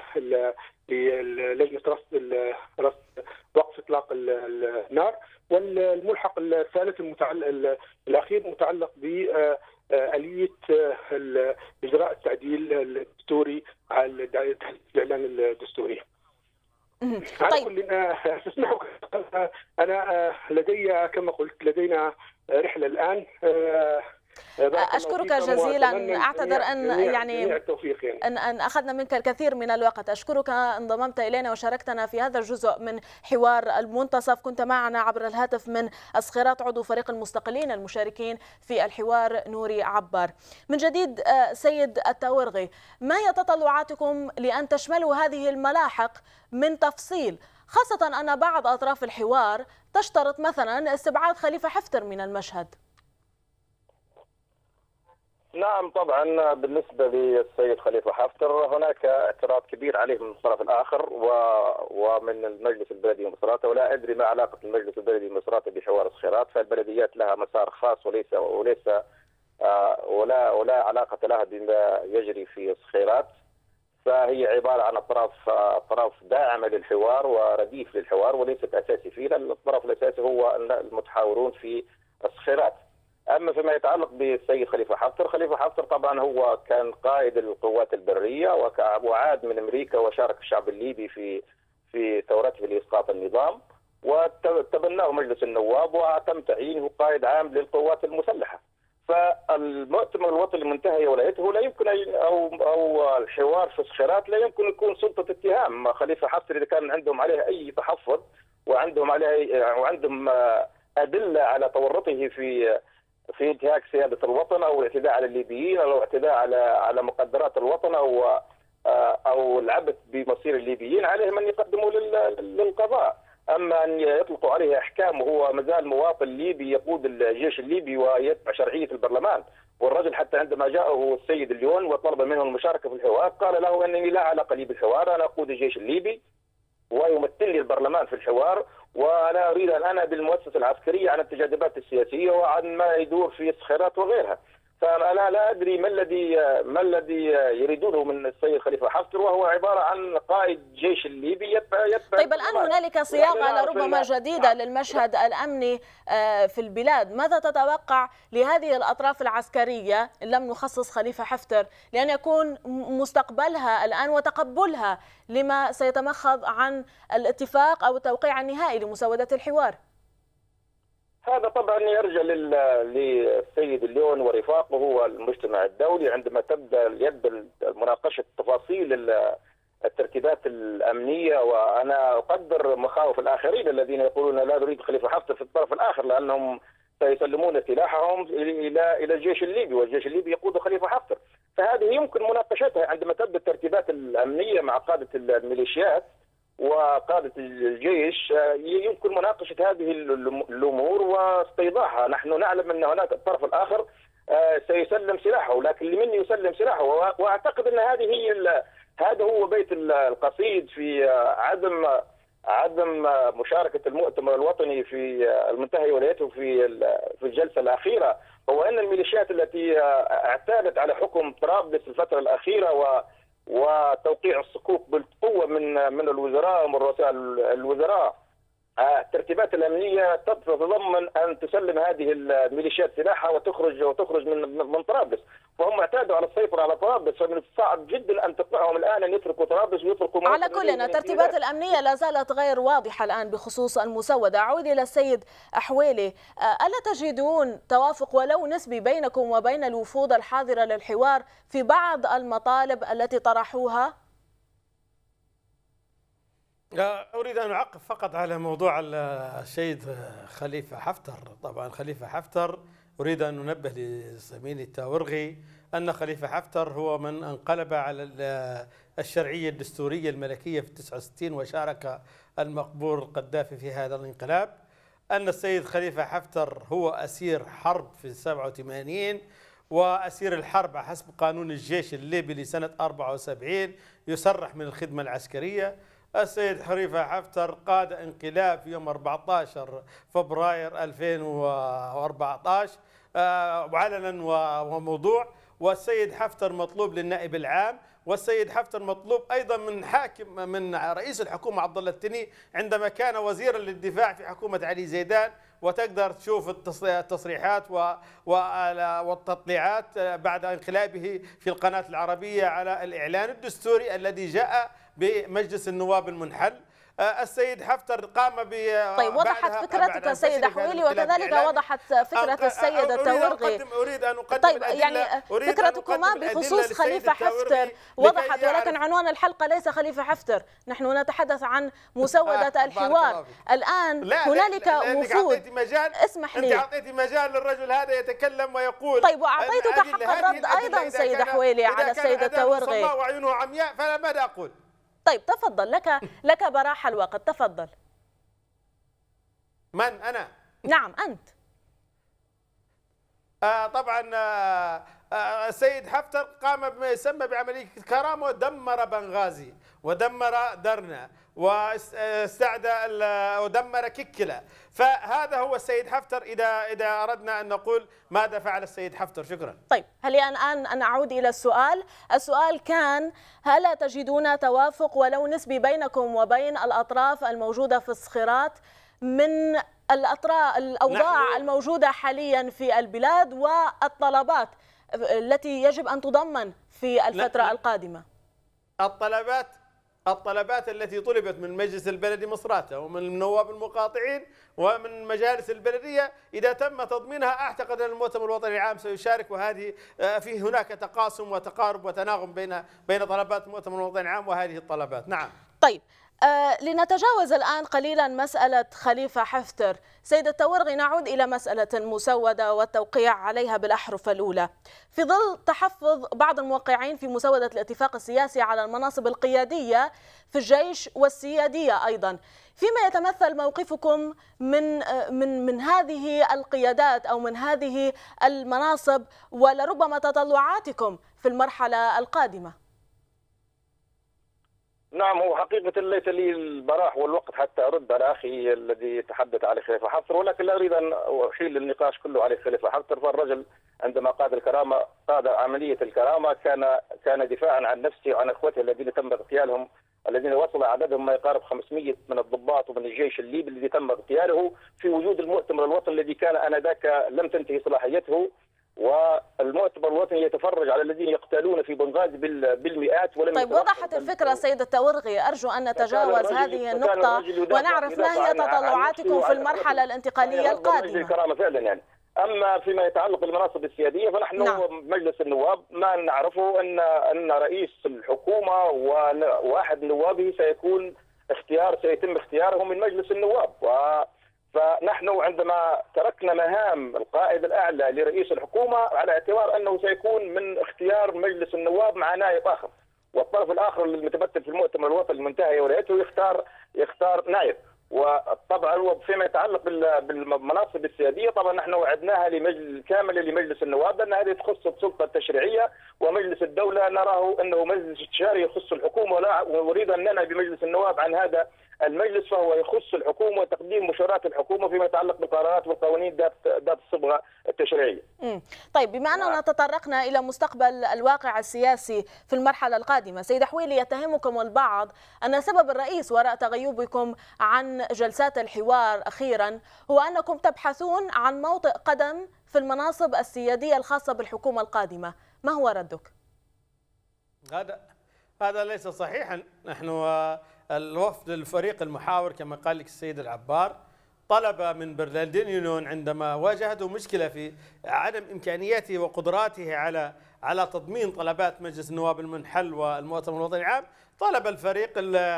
لجنة رصد رصد وقف إطلاق النار. والملحق الثالث المتعلق الأخير متعلق بآلية إجراء التعديل الدستوري على الإعلان الدستوري. على كل تسمحوا أنا لدي كما قلت لدينا رحلة الآن. أشكرك جزيلا. أعتذر أن يعني, يعني أن أن أخذنا منك الكثير من الوقت. أشكرك انضممت إلينا وشاركتنا في هذا الجزء من حوار المنتصف. كنت معنا عبر الهاتف من الصخيرات عضو فريق المستقلين المشاركين في الحوار نوري عبار. من جديد سيد التاورغي، ما هي تطلعاتكم لأن تشملوا هذه الملاحق من تفصيل، خاصة أن بعض أطراف الحوار تشترط مثلا استبعاد خليفة حفتر من المشهد؟ نعم طبعا، بالنسبة للسيد خليفة حفتر هناك اعتراض كبير عليه من الطرف الآخر و... ومن المجلس البلدي ومصراته، ولا أدري ما علاقة المجلس البلدي ومصراته بحوار الصخيرات. فالبلديات لها مسار خاص وليس وليس آه ولا ولا علاقة لها بما يجري في الصخيرات. فهي عبارة عن أطراف أطراف داعمة للحوار ورديف للحوار وليست أساسي فيه، لأن الطرف الأساسي هو المتحاورون في الصخيرات. أما فيما يتعلق بالسيد خليفة حفتر، خليفة حفتر طبعا هو كان قائد القوات البرية وعاد من أمريكا وشارك الشعب الليبي في في ثورته لإسقاط النظام، وتبناه مجلس النواب وتم تعيينه قائد عام للقوات المسلحة. فالمؤتمر الوطني المنتهي ولايته لا يمكن او او الحوار في الصخيرات لا يمكن يكون سلطة اتهام خليفة حفتر اذا كان عندهم عليه اي تحفظ وعندهم عليه وعندهم أدلة على تورطه في في انتهاك سيادة الوطن أو الاعتداء على الليبيين أو الاعتداء على على مقدرات الوطن أو أو العبث بمصير الليبيين. عليهم أن يقدموا للقضاء. أما أن يطلقوا عليه أحكام وهو مازال مواطن ليبي يقود الجيش الليبي ويتبع شرعية البرلمان. والرجل حتى عندما جاءه السيد اليون وطلب منه المشاركة في الحوار قال له أنني لا علاقة لي بالحوار، أنا أقود الجيش الليبي ويمثلني البرلمان في الحوار، وأنا أريد أن أنا بالمؤسسة العسكرية عن التجاذبات السياسية وعن ما يدور في الصخيرات وغيرها. فأنا لا أدري ما الذي ما الذي يريدونه من السيد خليفة حفتر، وهو عبارة عن قائد جيش الليبي يتبع يتبع طيب الآن هنالك صياغة لربما جديدة للمشهد الأمني في البلاد. ماذا تتوقع لهذه الأطراف العسكرية إن لم نخصص خليفة حفتر لأن يكون مستقبلها الآن وتقبلها لما سيتمخض عن الاتفاق أو التوقيع النهائي لمسودة الحوار؟ هذا طبعا يرجع للسيد اليون ورفاقه والمجتمع الدولي عندما تبدا يبدا مناقشه تفاصيل الترتيبات الامنيه. وانا اقدر مخاوف الاخرين الذين يقولون لا نريد خليفه حفتر في الطرف الاخر لانهم سيسلمون سلاحهم الى الى الجيش الليبي والجيش الليبي يقود خليفه حفتر. فهذه يمكن مناقشتها عندما تبدا الترتيبات الامنيه مع قاده الميليشيات وقادة الجيش. يمكن مناقشة هذه الأمور واستيضاحها. نحن نعلم أن هناك الطرف الآخر سيسلم سلاحه، لكن لمن يسلم سلاحه؟ واعتقد ان هذه هي هذا هو بيت القصيد في عدم عدم مشاركه المؤتمر الوطني في المنتهي ولايته في في الجلسه الاخيره، هو ان الميليشيات التي اعتادت على حكم طرابلس في الفتره الاخيره و وتوقيع الصكوك بالقوه من من الوزراء ومن رؤساء الوزراء، الترتيبات الامنيه تتضمن ان تسلم هذه الميليشيات سلاحها وتخرج وتخرج من من طرابلس، فهم اعتادوا على السيطره على طرابلس، فمن الصعب جدا ان تقنعهم الان ان يتركوا طرابلس ويتركوا. على كل الترتيبات الامنيه لا زالت غير واضحه الان بخصوص المسوده. اعود الى السيد حويلي، الا تجدون توافق ولو نسبي بينكم وبين الوفود الحاضره للحوار في بعض المطالب التي طرحوها؟ أريد أن أعقب فقط على موضوع السيد خليفة حفتر. طبعا خليفة حفتر أريد أن ننبه لزميلي التاورغي أن خليفة حفتر هو من انقلب على الشرعية الدستورية الملكية في تسعة وستين وشارك المقبور القذافي في هذا الانقلاب، أن السيد خليفة حفتر هو أسير حرب في سبعة وثمانين، وأسير الحرب حسب قانون الجيش الليبي لسنة أربعة وسبعين يسرح من الخدمة العسكرية. السيد خليفة حفتر قاد انقلاب في يوم أربعة عشر فبراير ألفين وأربعة عشر علنا وموضوع، والسيد حفتر مطلوب للنائب العام، والسيد حفتر مطلوب ايضا من حاكم من رئيس الحكومه عبد الله التني عندما كان وزيرا للدفاع في حكومه علي زيدان، وتقدر تشوف التصريحات والتطليعات بعد انقلابه في القناه العربيه على الاعلان الدستوري الذي جاء بمجلس النواب المنحل. السيد حفتر قام ب طيب وضحت فكرتك السيد حويلي، وكذلك وضحت فكرة السيد التاورغي. أريد أن أقدم طيب يعني فكرتكما بخصوص خليفة حفتر وضحت، ولكن عنوان الحلقة ليس خليفة حفتر، نحن نتحدث عن مسودة الحوار. الآن لا هنالك لا وفود. اسمح لي، أنت أعطيتي مجال للرجل هذا يتكلم ويقول. طيب وأعطيتك حق الرد أيضا سيد حويلي على السيد التاورغي. وعيونه عمياء، فلا ماذا أقول؟ طيب تفضل، لك لك براح الوقت، تفضل. من أنا؟ نعم أنت. آه طبعا آه آه السيد حفتر قام بما يسمى بعملية كرامة، ودمر بنغازي ودمر درنا واستعدى ودمر ككلا، فهذا هو السيد حفتر إذا إذا أردنا أن نقول ماذا فعل السيد حفتر. شكرا. طيب هل الآن أن أعود إلى السؤال؟ السؤال كان هل تجدون توافق ولو نسبي بينكم وبين الأطراف الموجودة في الصخيرات من الأطراف الأوضاع الموجودة حاليا في البلاد والطلبات التي يجب أن تضمن في الفترة القادمة؟ الطلبات الطلبات التي طلبت من مجلس البلدي مصراته ومن النواب المقاطعين ومن مجالس البلدية إذا تم تضمينها أعتقد أن المؤتمر الوطني العام سيشارك، وهذه في هناك تقاسم وتقارب وتناغم بين بين طلبات المؤتمر الوطني العام وهذه الطلبات. نعم. طيب آه لنتجاوز الآن قليلا مسألة خليفة حفتر. سيد التاورغي، نعود إلى مسألة المسودة والتوقيع عليها بالأحرف الأولى في ظل تحفظ بعض الموقعين في مسودة الاتفاق السياسي على المناصب القيادية في الجيش والسيادية أيضا. فيما يتمثل موقفكم من من من هذه القيادات أو من هذه المناصب ولربما تطلعاتكم في المرحلة القادمة؟ نعم، هو حقيقة ليس لي البراح والوقت حتى أرد على أخي الذي تحدث على خليفة حفتر، ولكن لا أريد أن أحيل النقاش كله على خليفة حفتر. فالرجل عندما قاد الكرامة قاد عملية الكرامة كان كان دفاعا عن نفسه وعن أخوته الذين تم اغتيالهم، الذين وصل عددهم ما يقارب خمسمئة من الضباط ومن الجيش الليبي الذي تم اغتياله في وجود المؤتمر الوطني الذي كان آنذاك لم تنتهي صلاحيته، والمؤتمر الوطني يتفرج على الذين يقتلون في بنغازي بالمئات ولم. طيب وضحت الفكرة سيد التاورغي، أرجو أن نتجاوز هذه النقطة ونعرف ما هي تطلعاتكم في المرحلة الانتقالية القادمة. الكرامة فعلا يعني. أما فيما يتعلق بالمناصب السيادية فنحن نعم. مجلس النواب ما نعرفه أن أن رئيس الحكومة وواحد نوابه سيكون اختيار سيتم اختياره من مجلس النواب، و فنحن عندما تركنا مهام القائد الأعلى لرئيس الحكومة على اعتبار أنه سيكون من اختيار مجلس النواب مع نائب آخر، والطرف الآخر المتمثل في المؤتمر الوطني المنتهي ولايته يختار يختار نائب، وطبعا فيما يتعلق بالمناصب السياديه طبعا نحن وعدناها لمجلس كامله لمجلس النواب لان هذه تخص السلطه التشريعيه، ومجلس الدوله نراه انه مجلس استشاري يخص الحكومه، ولا ونريد ان ننهى بمجلس النواب عن هذا المجلس، فهو يخص الحكومه وتقديم مشورات الحكومه فيما يتعلق بالقرارات والقوانين ذات ذات الصبغه التشريعيه. امم طيب بما اننا تطرقنا الى مستقبل الواقع السياسي في المرحله القادمه، سيد حويلي يتهمكم البعض ان السبب الرئيس وراء تغيبكم عن جلسات الحوار اخيرا هو انكم تبحثون عن موطئ قدم في المناصب السياديه الخاصه بالحكومه القادمه، ما هو ردك؟ هذا هذا ليس صحيحا. نحن الوفد الفريق المحاور كما قال لك السيد العبار طلب من برناردينو يونون عندما واجهته مشكله في عدم امكانياته وقدراته على على تضمين طلبات مجلس النواب المنحل والمؤتمر الوطني العام، طلب الفريق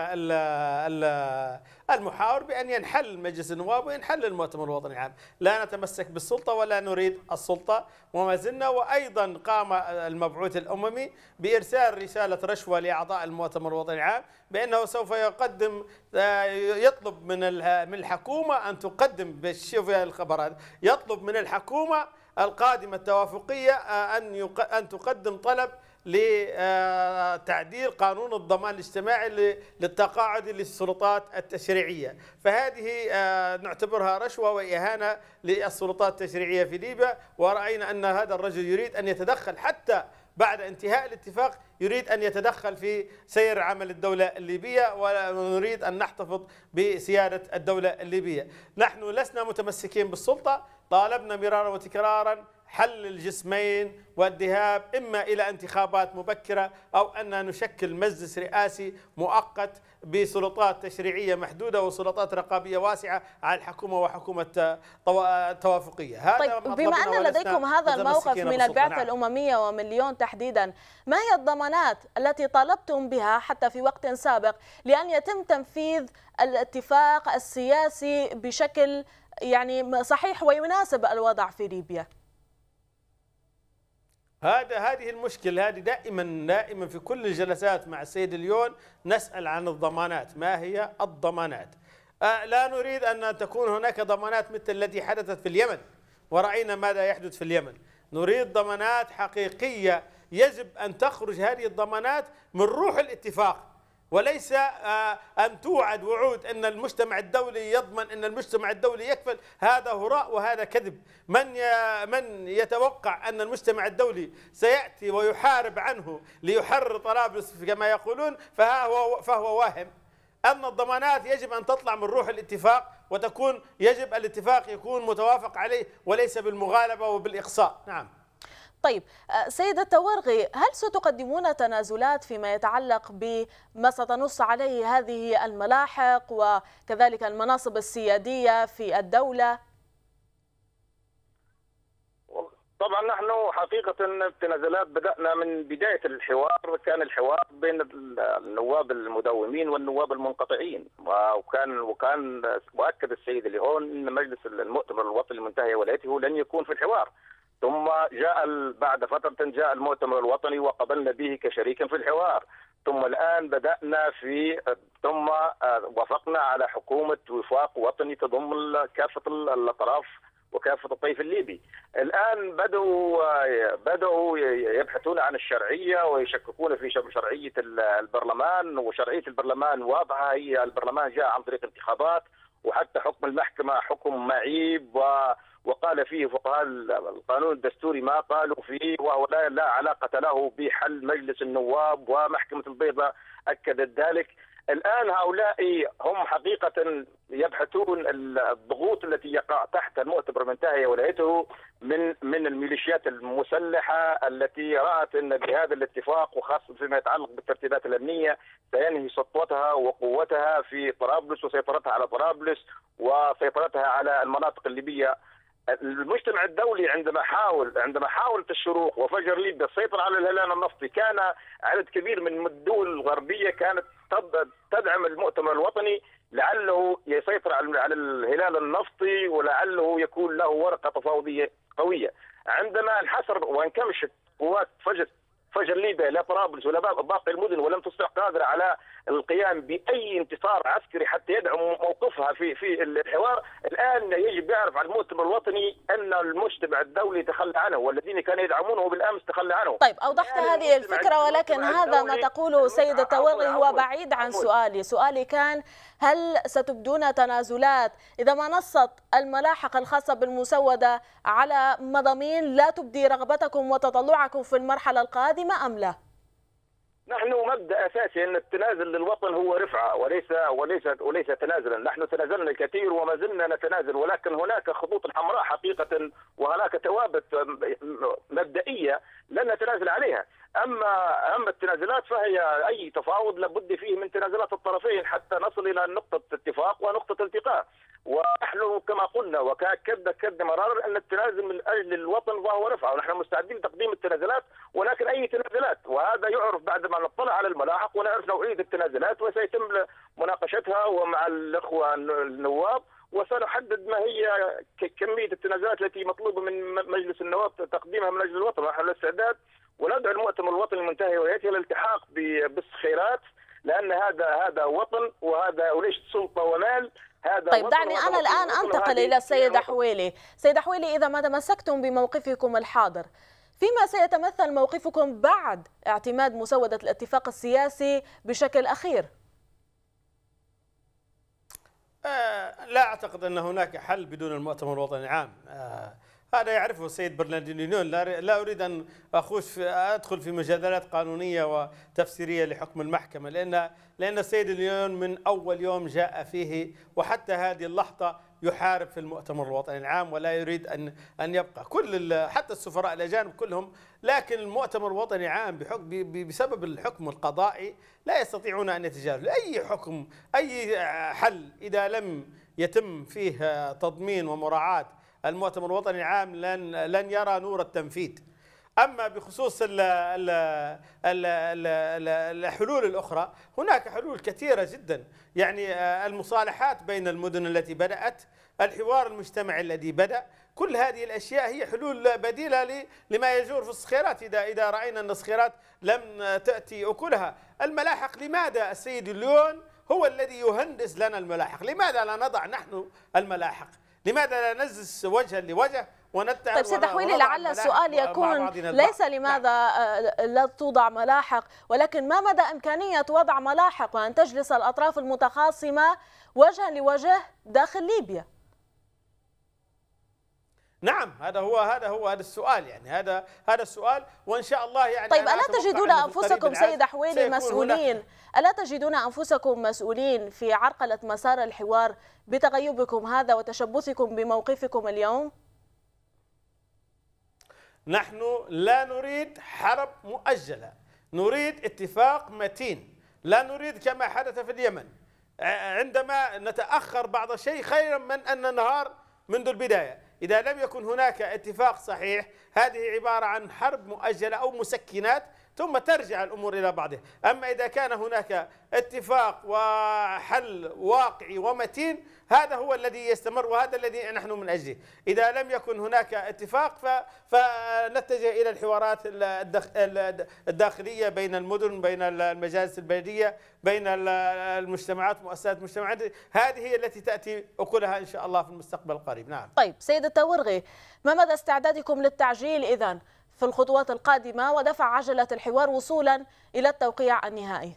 المحاور بأن ينحل مجلس النواب وينحل المؤتمر الوطني العام. لا نتمسك بالسلطة ولا نريد السلطة وما زلنا. وأيضا قام المبعوث الأممي بإرسال رسالة رشوة لأعضاء المؤتمر الوطني العام بأنه سوف يقدم يطلب من من الحكومة أن تقدم، شوف الخبر هذا، يطلب من الحكومة القادمة التوافقية أن أن تقدم طلب لتعديل قانون الضمان الاجتماعي للتقاعد للسلطات التشريعية. فهذه نعتبرها رشوة وإهانة للسلطات التشريعية في ليبيا، ورأينا أن هذا الرجل يريد أن يتدخل حتى بعد انتهاء الاتفاق، يريد أن يتدخل في سير عمل الدولة الليبية، ونريد أن نحتفظ بسيادة الدولة الليبية. نحن لسنا متمسكين بالسلطة، طالبنا مرارا وتكرارا حل الجسمين والذهاب إما إلى انتخابات مبكرة أو أن نشكل مجلس رئاسي مؤقت بسلطات تشريعية محدودة وسلطات رقابية واسعة على الحكومة وحكومة توافقية. هذا طيب بما أن لديكم هذا الموقف من البعثة نعم. الأممية ومن ليون تحديدا، ما هي الضمانات التي طالبتم بها حتى في وقت سابق لأن يتم تنفيذ الاتفاق السياسي بشكل يعني صحيح ويناسب الوضع في ليبيا؟ هذا هذه المشكلة، هذه دائما دائما في كل الجلسات مع السيد ليون نسأل عن الضمانات. ما هي الضمانات؟ آه لا نريد أن تكون هناك ضمانات مثل التي حدثت في اليمن، ورأينا ماذا يحدث في اليمن. نريد ضمانات حقيقية، يجب أن تخرج هذه الضمانات من روح الاتفاق، وليس أن توعد وعود أن المجتمع الدولي يضمن، أن المجتمع الدولي يكفل. هذا هراء وهذا كذب. من من يتوقع أن المجتمع الدولي سيأتي ويحارب عنه ليحرر طرابلس كما يقولون فهو فهو واهم. أن الضمانات يجب أن تطلع من روح الاتفاق، وتكون يجب الاتفاق يكون متوافق عليه وليس بالمغالبة وبالإقصاء. نعم. طيب سيد التورغي، هل ستقدمون تنازلات فيما يتعلق بما ستنص عليه هذه الملاحق وكذلك المناصب السيادية في الدولة؟ طبعا نحن حقيقة التنازلات بدأنا من بداية الحوار، كان الحوار بين النواب المداومين والنواب المنقطعين، وكان وكان مؤكد السيد اللي هون ان مجلس المؤتمر الوطني المنتهي ولايته لن يكون في الحوار. ثم جاء بعد فترة جاء المؤتمر الوطني وقبلنا به كشريك في الحوار، ثم الآن بدأنا في ثم وافقنا على حكومة وفاق وطني تضم كافة الأطراف وكافة الطيف الليبي. الآن بدأوا بدأوا يبحثون عن الشرعية ويشككون في شرعية البرلمان، وشرعية البرلمان واضحة، هي البرلمان جاء عن طريق انتخابات، وحتى حكم المحكمة حكم معيب و وقال فيه فقهاء القانون الدستوري ما قالوا فيه، وهو لا, لا علاقة له بحل مجلس النواب، ومحكمة البيضاء أكدت ذلك. الآن هؤلاء هم حقيقة يبحثون الضغوط التي يقع تحت المؤتمر المنتهي ولايته من من الميليشيات المسلحة التي رأت أن بهذا الاتفاق وخاصة فيما يتعلق بالترتيبات الأمنية سينهي سطوتها وقوتها في طرابلس وسيطرتها على طرابلس وسيطرتها على المناطق الليبية. المجتمع الدولي عندما حاول عندما حاولت الشروق وفجر ليبيا السيطرة على الهلال النفطي، كان عدد كبير من الدول الغربية كانت تدعم المؤتمر الوطني لعله يسيطر على الهلال النفطي ولعله يكون له ورقة تفاوضية قوية. عندما انحسر وانكمشت قوات فجر فجر ليبيا لا طرابلس ولا باقي المدن، ولم تصبح قادره على القيام باي انتصار عسكري حتى يدعم موقفها في في الحوار. الان يجب يعرف على المؤتمر الوطني ان المجتمع الدولي تخلى عنه، والذين كانوا يدعمونه بالامس تخلى عنه. طيب اوضحت هذه الفكره، ولكن هذا ما تقوله سيد التورغي هو بعيد عن سؤالي. سؤالي كان هل ستبدون تنازلات اذا ما نصت الملاحق الخاصه بالمسوده على مضامين لا تبدي رغبتكم وتطلعكم في المرحله القادمه ام لا؟ نحن مبدا اساسي ان التنازل للوطن هو رفعه وليس وليس وليس تنازلا، نحن تنازلنا الكثير وما زلنا نتنازل، ولكن هناك خطوط حمراء حقيقه وهناك ثوابت مبدئيه لن نتنازل عليها. اما اما التنازلات فهي اي تفاوض لابد فيه من تنازلات الطرفين حتى نصل الى نقطه اتفاق ونقطه التقاء. ونحن كما قلنا وكأكدنا كد مرارا ان التنازل من اجل الوطن وهو رفعه، ونحن مستعدين لتقديم التنازلات، ولكن اي تنازلات، وهذا يعرف بعد ما نطلع على الملاحق ونعرف نوعيه التنازلات وسيتم مناقشتها ومع الاخوه النواب، وسنحدد ما هي كميه التنازلات التي مطلوبه من مجلس النواب تقديمها من اجل الوطن. نحن على الاستعداد وندعو المؤتمر الوطني المنتهي ولايته للالتحاق بالصخيرات، لان هذا هذا وطن وهذا وليس سلطه ومال. هذا طيب دعني أنا الآن أنتقل إلى السيد حويلي. سيد حويلي، إذا ما تمسكتم بموقفكم الحاضر، فيما سيتمثل موقفكم بعد اعتماد مسودة الاتفاق السياسي بشكل أخير؟ آه لا أعتقد أن هناك حل بدون المؤتمر الوطني العام. آه هذا يعرفه السيد برناردينيون. لا, لا أريد أن أخش في أدخل في مجادلات قانونية وتفسيرية لحكم المحكمة، لأن لأن السيد اليون من أول يوم جاء فيه وحتى هذه اللحظة يحارب في المؤتمر الوطني العام ولا يريد أن أن يبقى. كل حتى السفراء الأجانب كلهم، لكن المؤتمر الوطني العام بحكم بسبب الحكم القضائي لا يستطيعون أن يتجاوزوا أي حكم أي حل إذا لم يتم فيه تضمين ومراعاة المؤتمر الوطني العام لن لن يرى نور التنفيذ. أما بخصوص ال ال ال ال الحلول الأخرى، هناك حلول كثيرة جدا، يعني المصالحات بين المدن التي بدأت، الحوار المجتمعي الذي بدأ، كل هذه الأشياء هي حلول بديلة لما يجور في الصخيرات. إذا إذا رأينا أن الصخيرات لم تأتي أكلها. الملاحق، لماذا السيد اليون هو الذي يهندس لنا الملاحق؟ لماذا لا نضع نحن الملاحق؟ لماذا لا نجلس وجها لوجه ونتعب؟ طيب سيد حويلي، لعل السؤال يكون ليس لماذا لا توضع ملاحق، ولكن ما مدى إمكانية وضع ملاحق وأن تجلس الأطراف المتخاصمة وجها لوجه داخل ليبيا؟ نعم، هذا هو هذا هو هذا السؤال، يعني هذا هذا السؤال، وان شاء الله يعني. طيب الا تجدون انفسكم سيد حويلي مسؤولين؟ الا تجدون انفسكم مسؤولين في عرقلة مسار الحوار بتغيبكم هذا وتشبثكم بموقفكم اليوم؟ نحن لا نريد حرب مؤجلة، نريد اتفاق متين، لا نريد كما حدث في اليمن عندما نتأخر بعض الشيء خيرا من أن ننهار منذ البداية. إذا لم يكن هناك اتفاق صحيح، هذه عبارة عن حرب مؤجلة أو مسكنات ثم ترجع الأمور إلى بعضها. أما إذا كان هناك اتفاق وحل واقعي ومتين، هذا هو الذي يستمر وهذا الذي نحن من أجله. إذا لم يكن هناك اتفاق فنتجه إلى الحوارات الداخلية بين المدن، بين المجالس البلدية، بين المجتمعات، مؤسسات المجتمعات. هذه هي التي تأتي أكلها إن شاء الله في المستقبل القريب. نعم. طيب سيد التورغي، ما مدى استعدادكم للتعجيل إذن في الخطوات القادمة ودفع عجلة الحوار وصولا إلى التوقيع النهائي؟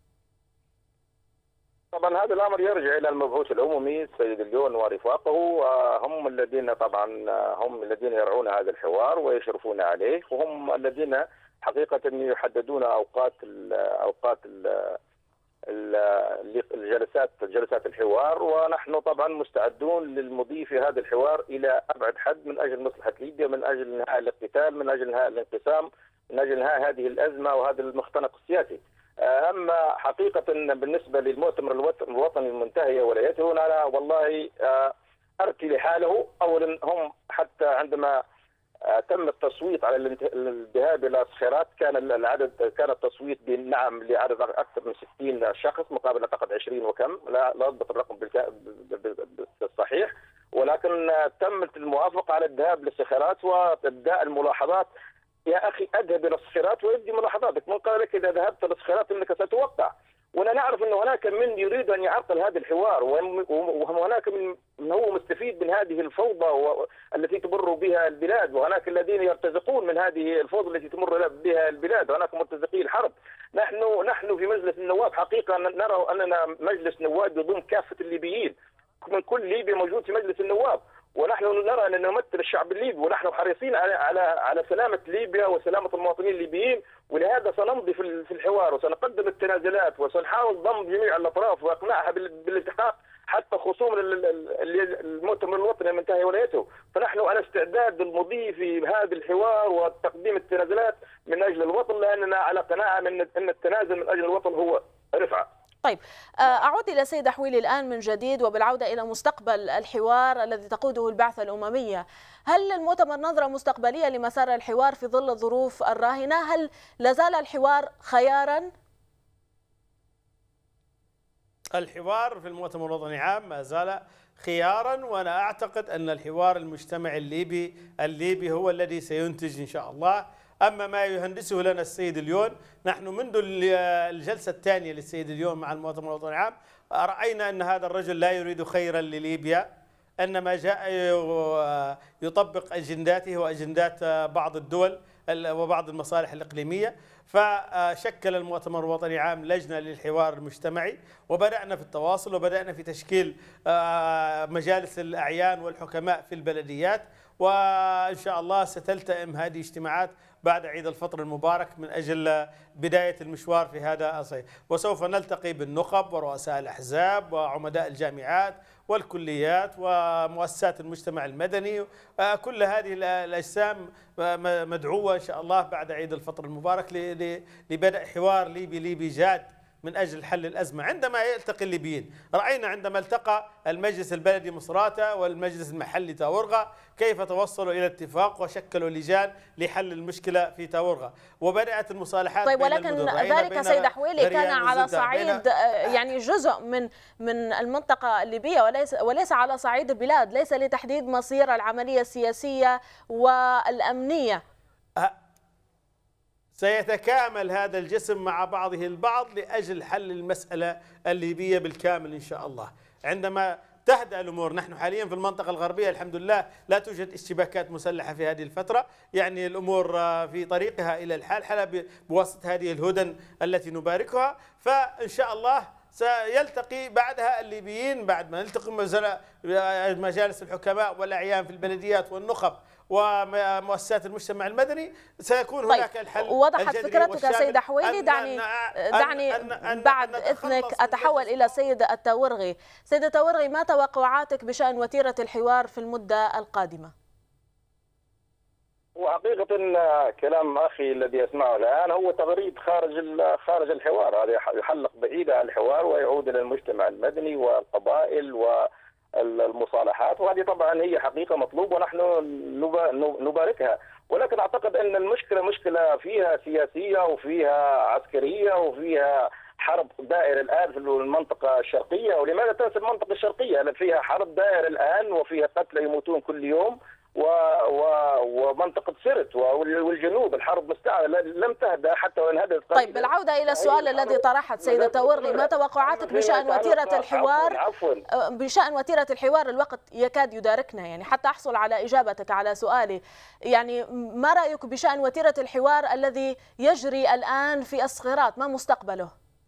طبعا هذا الامر يرجع الى المبعوث العمومي السيد اليون ورفاقه، هم الذين طبعا هم الذين يرعون هذا الحوار ويشرفون عليه، وهم الذين حقيقه يحددون اوقات ال اوقات ال الجلسات جلسات الحوار، ونحن طبعا مستعدون للمضي في هذا الحوار الى ابعد حد من اجل مصلحه ليبيا، من اجل انهاء الاقتتال، من اجل انهاء الانقسام، من اجل انهاء هذه الازمه وهذا المختنق السياسي. اما حقيقه بالنسبه للمؤتمر الوطني المنتهي ولايته، انا والله ارثي لحاله. اولا هم حتى عندما تم التصويت على الذهاب الى الصخيرات كان العدد كان التصويت بالنعم لعدد اكثر من ستين شخص مقابل اعتقد عشرين وكم، لا لا اضبط الرقم بالصحيح، ولكن تمت الموافقه على الذهاب للصخيرات وابداء الملاحظات يا اخي اذهب الى الصخيرات ويبدي ملاحظاتك. من قال لك اذا ذهبت الى الصخيرات انك ستوقع؟ ولا نعرف ان هناك من يريد ان يعطل هذا الحوار، وهناك من هو مستفيد من هذه الفوضى التي تمر بها البلاد، وهناك الذين يرتزقون من هذه الفوضى التي تمر بها البلاد، وهناك مرتزقي الحرب. نحن نحن في مجلس النواب حقيقه نرى اننا مجلس نواب يضم كافه الليبيين، من كل ليبيا موجود في مجلس النواب، ونحن نرى ان نمثل الشعب الليبي، ونحن حريصين على على على سلامه ليبيا وسلامه المواطنين الليبيين، ولهذا سنمضي في الحوار وسنقدم التنازلات وسنحاول ضم جميع الاطراف واقناعها بالالتحاق حتى خصوم المؤتمر الوطني المنتهي ولايته. فنحن على استعداد المضي في هذا الحوار وتقديم التنازلات من اجل الوطن، لاننا على قناعه من ان التنازل من اجل الوطن هو رفعه. طيب، أعود إلى سيد حويلي الآن من جديد وبالعودة إلى مستقبل الحوار الذي تقوده البعثة الأممية. هل للمؤتمر نظرة مستقبلية لمسار الحوار في ظل الظروف الراهنة؟ هل لازال الحوار خيارا؟ الحوار في المؤتمر الوطني العام ما زال خيارا، وأنا أعتقد أن الحوار المجتمعي الليبي الليبي هو الذي سينتج إن شاء الله. أما ما يهندسه لنا السيد اليون، نحن منذ الجلسة الثانية للسيد اليون مع المؤتمر الوطني العام رأينا أن هذا الرجل لا يريد خيرا لليبيا، إنما جاء يطبق أجنداته وأجندات بعض الدول وبعض المصالح الإقليمية. فشكل المؤتمر الوطني العام لجنة للحوار المجتمعي، وبدأنا في التواصل وبدأنا في تشكيل مجالس الأعيان والحكماء في البلديات، وإن شاء الله ستلتئم هذه الاجتماعات بعد عيد الفطر المبارك من أجل بداية المشوار في هذا الصيف. وسوف نلتقي بالنخب ورؤساء الأحزاب وعمداء الجامعات والكليات ومؤسسات المجتمع المدني، كل هذه الأجسام مدعوة إن شاء الله بعد عيد الفطر المبارك لبدء حوار ليبي ليبي جاد من أجل حل الأزمة. عندما يلتقي الليبيين، رأينا عندما التقى المجلس البلدي مصراتة والمجلس المحلي تاورغا كيف توصلوا إلى اتفاق وشكلوا لجان لحل المشكلة في تاورغا، وبدأت المصالحات. طيب، ولكن ذلك سيد حويلي كان على صعيد يعني جزء من من المنطقة الليبية وليس وليس على صعيد البلاد، ليس لتحديد مصير العملية السياسية والأمنية. سيتكامل هذا الجسم مع بعضه البعض لأجل حل المسألة الليبية بالكامل إن شاء الله. عندما تهدأ الأمور، نحن حاليا في المنطقة الغربية الحمد لله لا توجد اشتباكات مسلحة في هذه الفترة، يعني الأمور في طريقها إلى الحال حل بواسطة هذه الهدن التي نباركها. فإن شاء الله سيلتقي بعدها الليبيين، بعد ما نلتقي مجالس الحكماء والأعيان في البلديات والنخب ومؤسسات المجتمع المدني، سيكون هناك طيب، الحل. وضحت فكرتك سيد حويلي. دعني دعني أن أن بعد إذنك أتحول إلى سيد التاورغي. سيد التاورغي، ما توقعاتك بشأن وتيرة الحوار في المدة القادمة؟ وحقيقة كلام أخي الذي أسمعه الآن هو تغريد خارج خارج الحوار، هذا يحلق بعيد عن الحوار ويعود إلى المجتمع المدني والقبائل والمصالحات، وهذه طبعا هي حقيقة مطلوبة ونحن نباركها. ولكن أعتقد أن المشكلة مشكلة فيها سياسية وفيها عسكرية وفيها حرب دائرة الآن في المنطقة الشرقية. ولماذا تنسى المنطقة الشرقية؟ فيها حرب دائرة الآن وفيها قتلى يموتون كل يوم، و... و... ومنطقة سرت والجنوب الحرب مستعرة لم تهدأ حتى وإن هدأت. طيب، بالعودة إلى السؤال الذي طرحت سيد التاورغي، ما توقعاتك بشأن وتيرة الحوار؟ عفواً. بشأن وتيرة الحوار، الوقت يكاد يداركنا يعني حتى أحصل على إجابتك على سؤالي. يعني ما رأيك بشأن وتيرة الحوار الذي يجري الآن في الصخيرات؟ ما مستقبله؟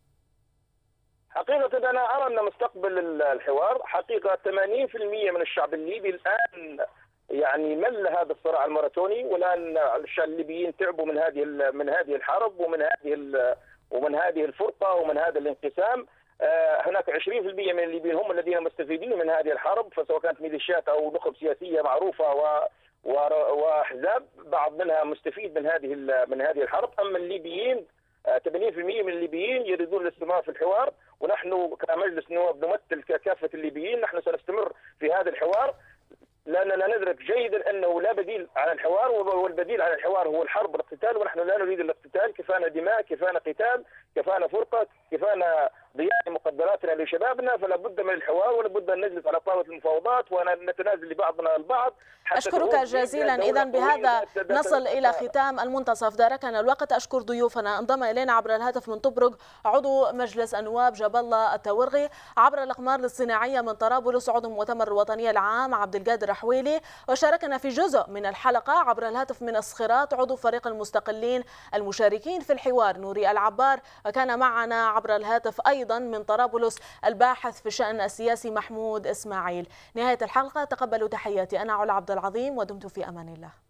حقيقة أنا أرى أن مستقبل الحوار حقيقة ثمانين بالمئة من الشعب الليبي الآن يعني مل هذا الصراع الماراثوني، والان الليبيين تعبوا من هذه من هذه الحرب ومن هذه ومن هذه الفرقه ومن هذا الانقسام. هناك عشرين بالمئة من الليبيين هم الذين مستفيدين من هذه الحرب، فسواء كانت ميليشيات او نخب سياسيه معروفه و واحزاب، بعض منها مستفيد من هذه من هذه الحرب. اما الليبيين ثمانين بالمئة من الليبيين يريدون الاستمرار في الحوار، ونحن كمجلس نواب نمثل كافه الليبيين، نحن سنستمر في هذا الحوار لأننا ندرك جيدا أنه لا بديل على الحوار، والبديل على الحوار هو الحرب والاقتتال، ونحن لا نريد الاقتتال. كفانا دماء، كفانا قتال، كفانا فرقة، كفانا ضياع مقدراتنا لشبابنا، فلا بد من الحوار ولا بد ان نجلس على طاوله المفاوضات ونتنازل لبعضنا البعض. أشكرك جزيلا. إذا بهذا نصل إلى ختام المنتصف، داركنا الوقت. أشكر ضيوفنا. انضم إلينا عبر الهاتف من طبرق عضو مجلس النواب جاب الله التورغي، عبر الأقمار الصناعية من طرابلس عضو المؤتمر الوطني العام عبد القادر حويلي، وشاركنا في جزء من الحلقة عبر الهاتف من الصخيرات عضو فريق المستقلين المشاركين في الحوار نوري العبار، وكان معنا عبر الهاتف أيضا من طرابلس الباحث في الشأن السياسي محمود إسماعيل. نهاية الحلقة، تقبلوا تحياتي، أنا علا عبد العظيم ودمت في أمان الله.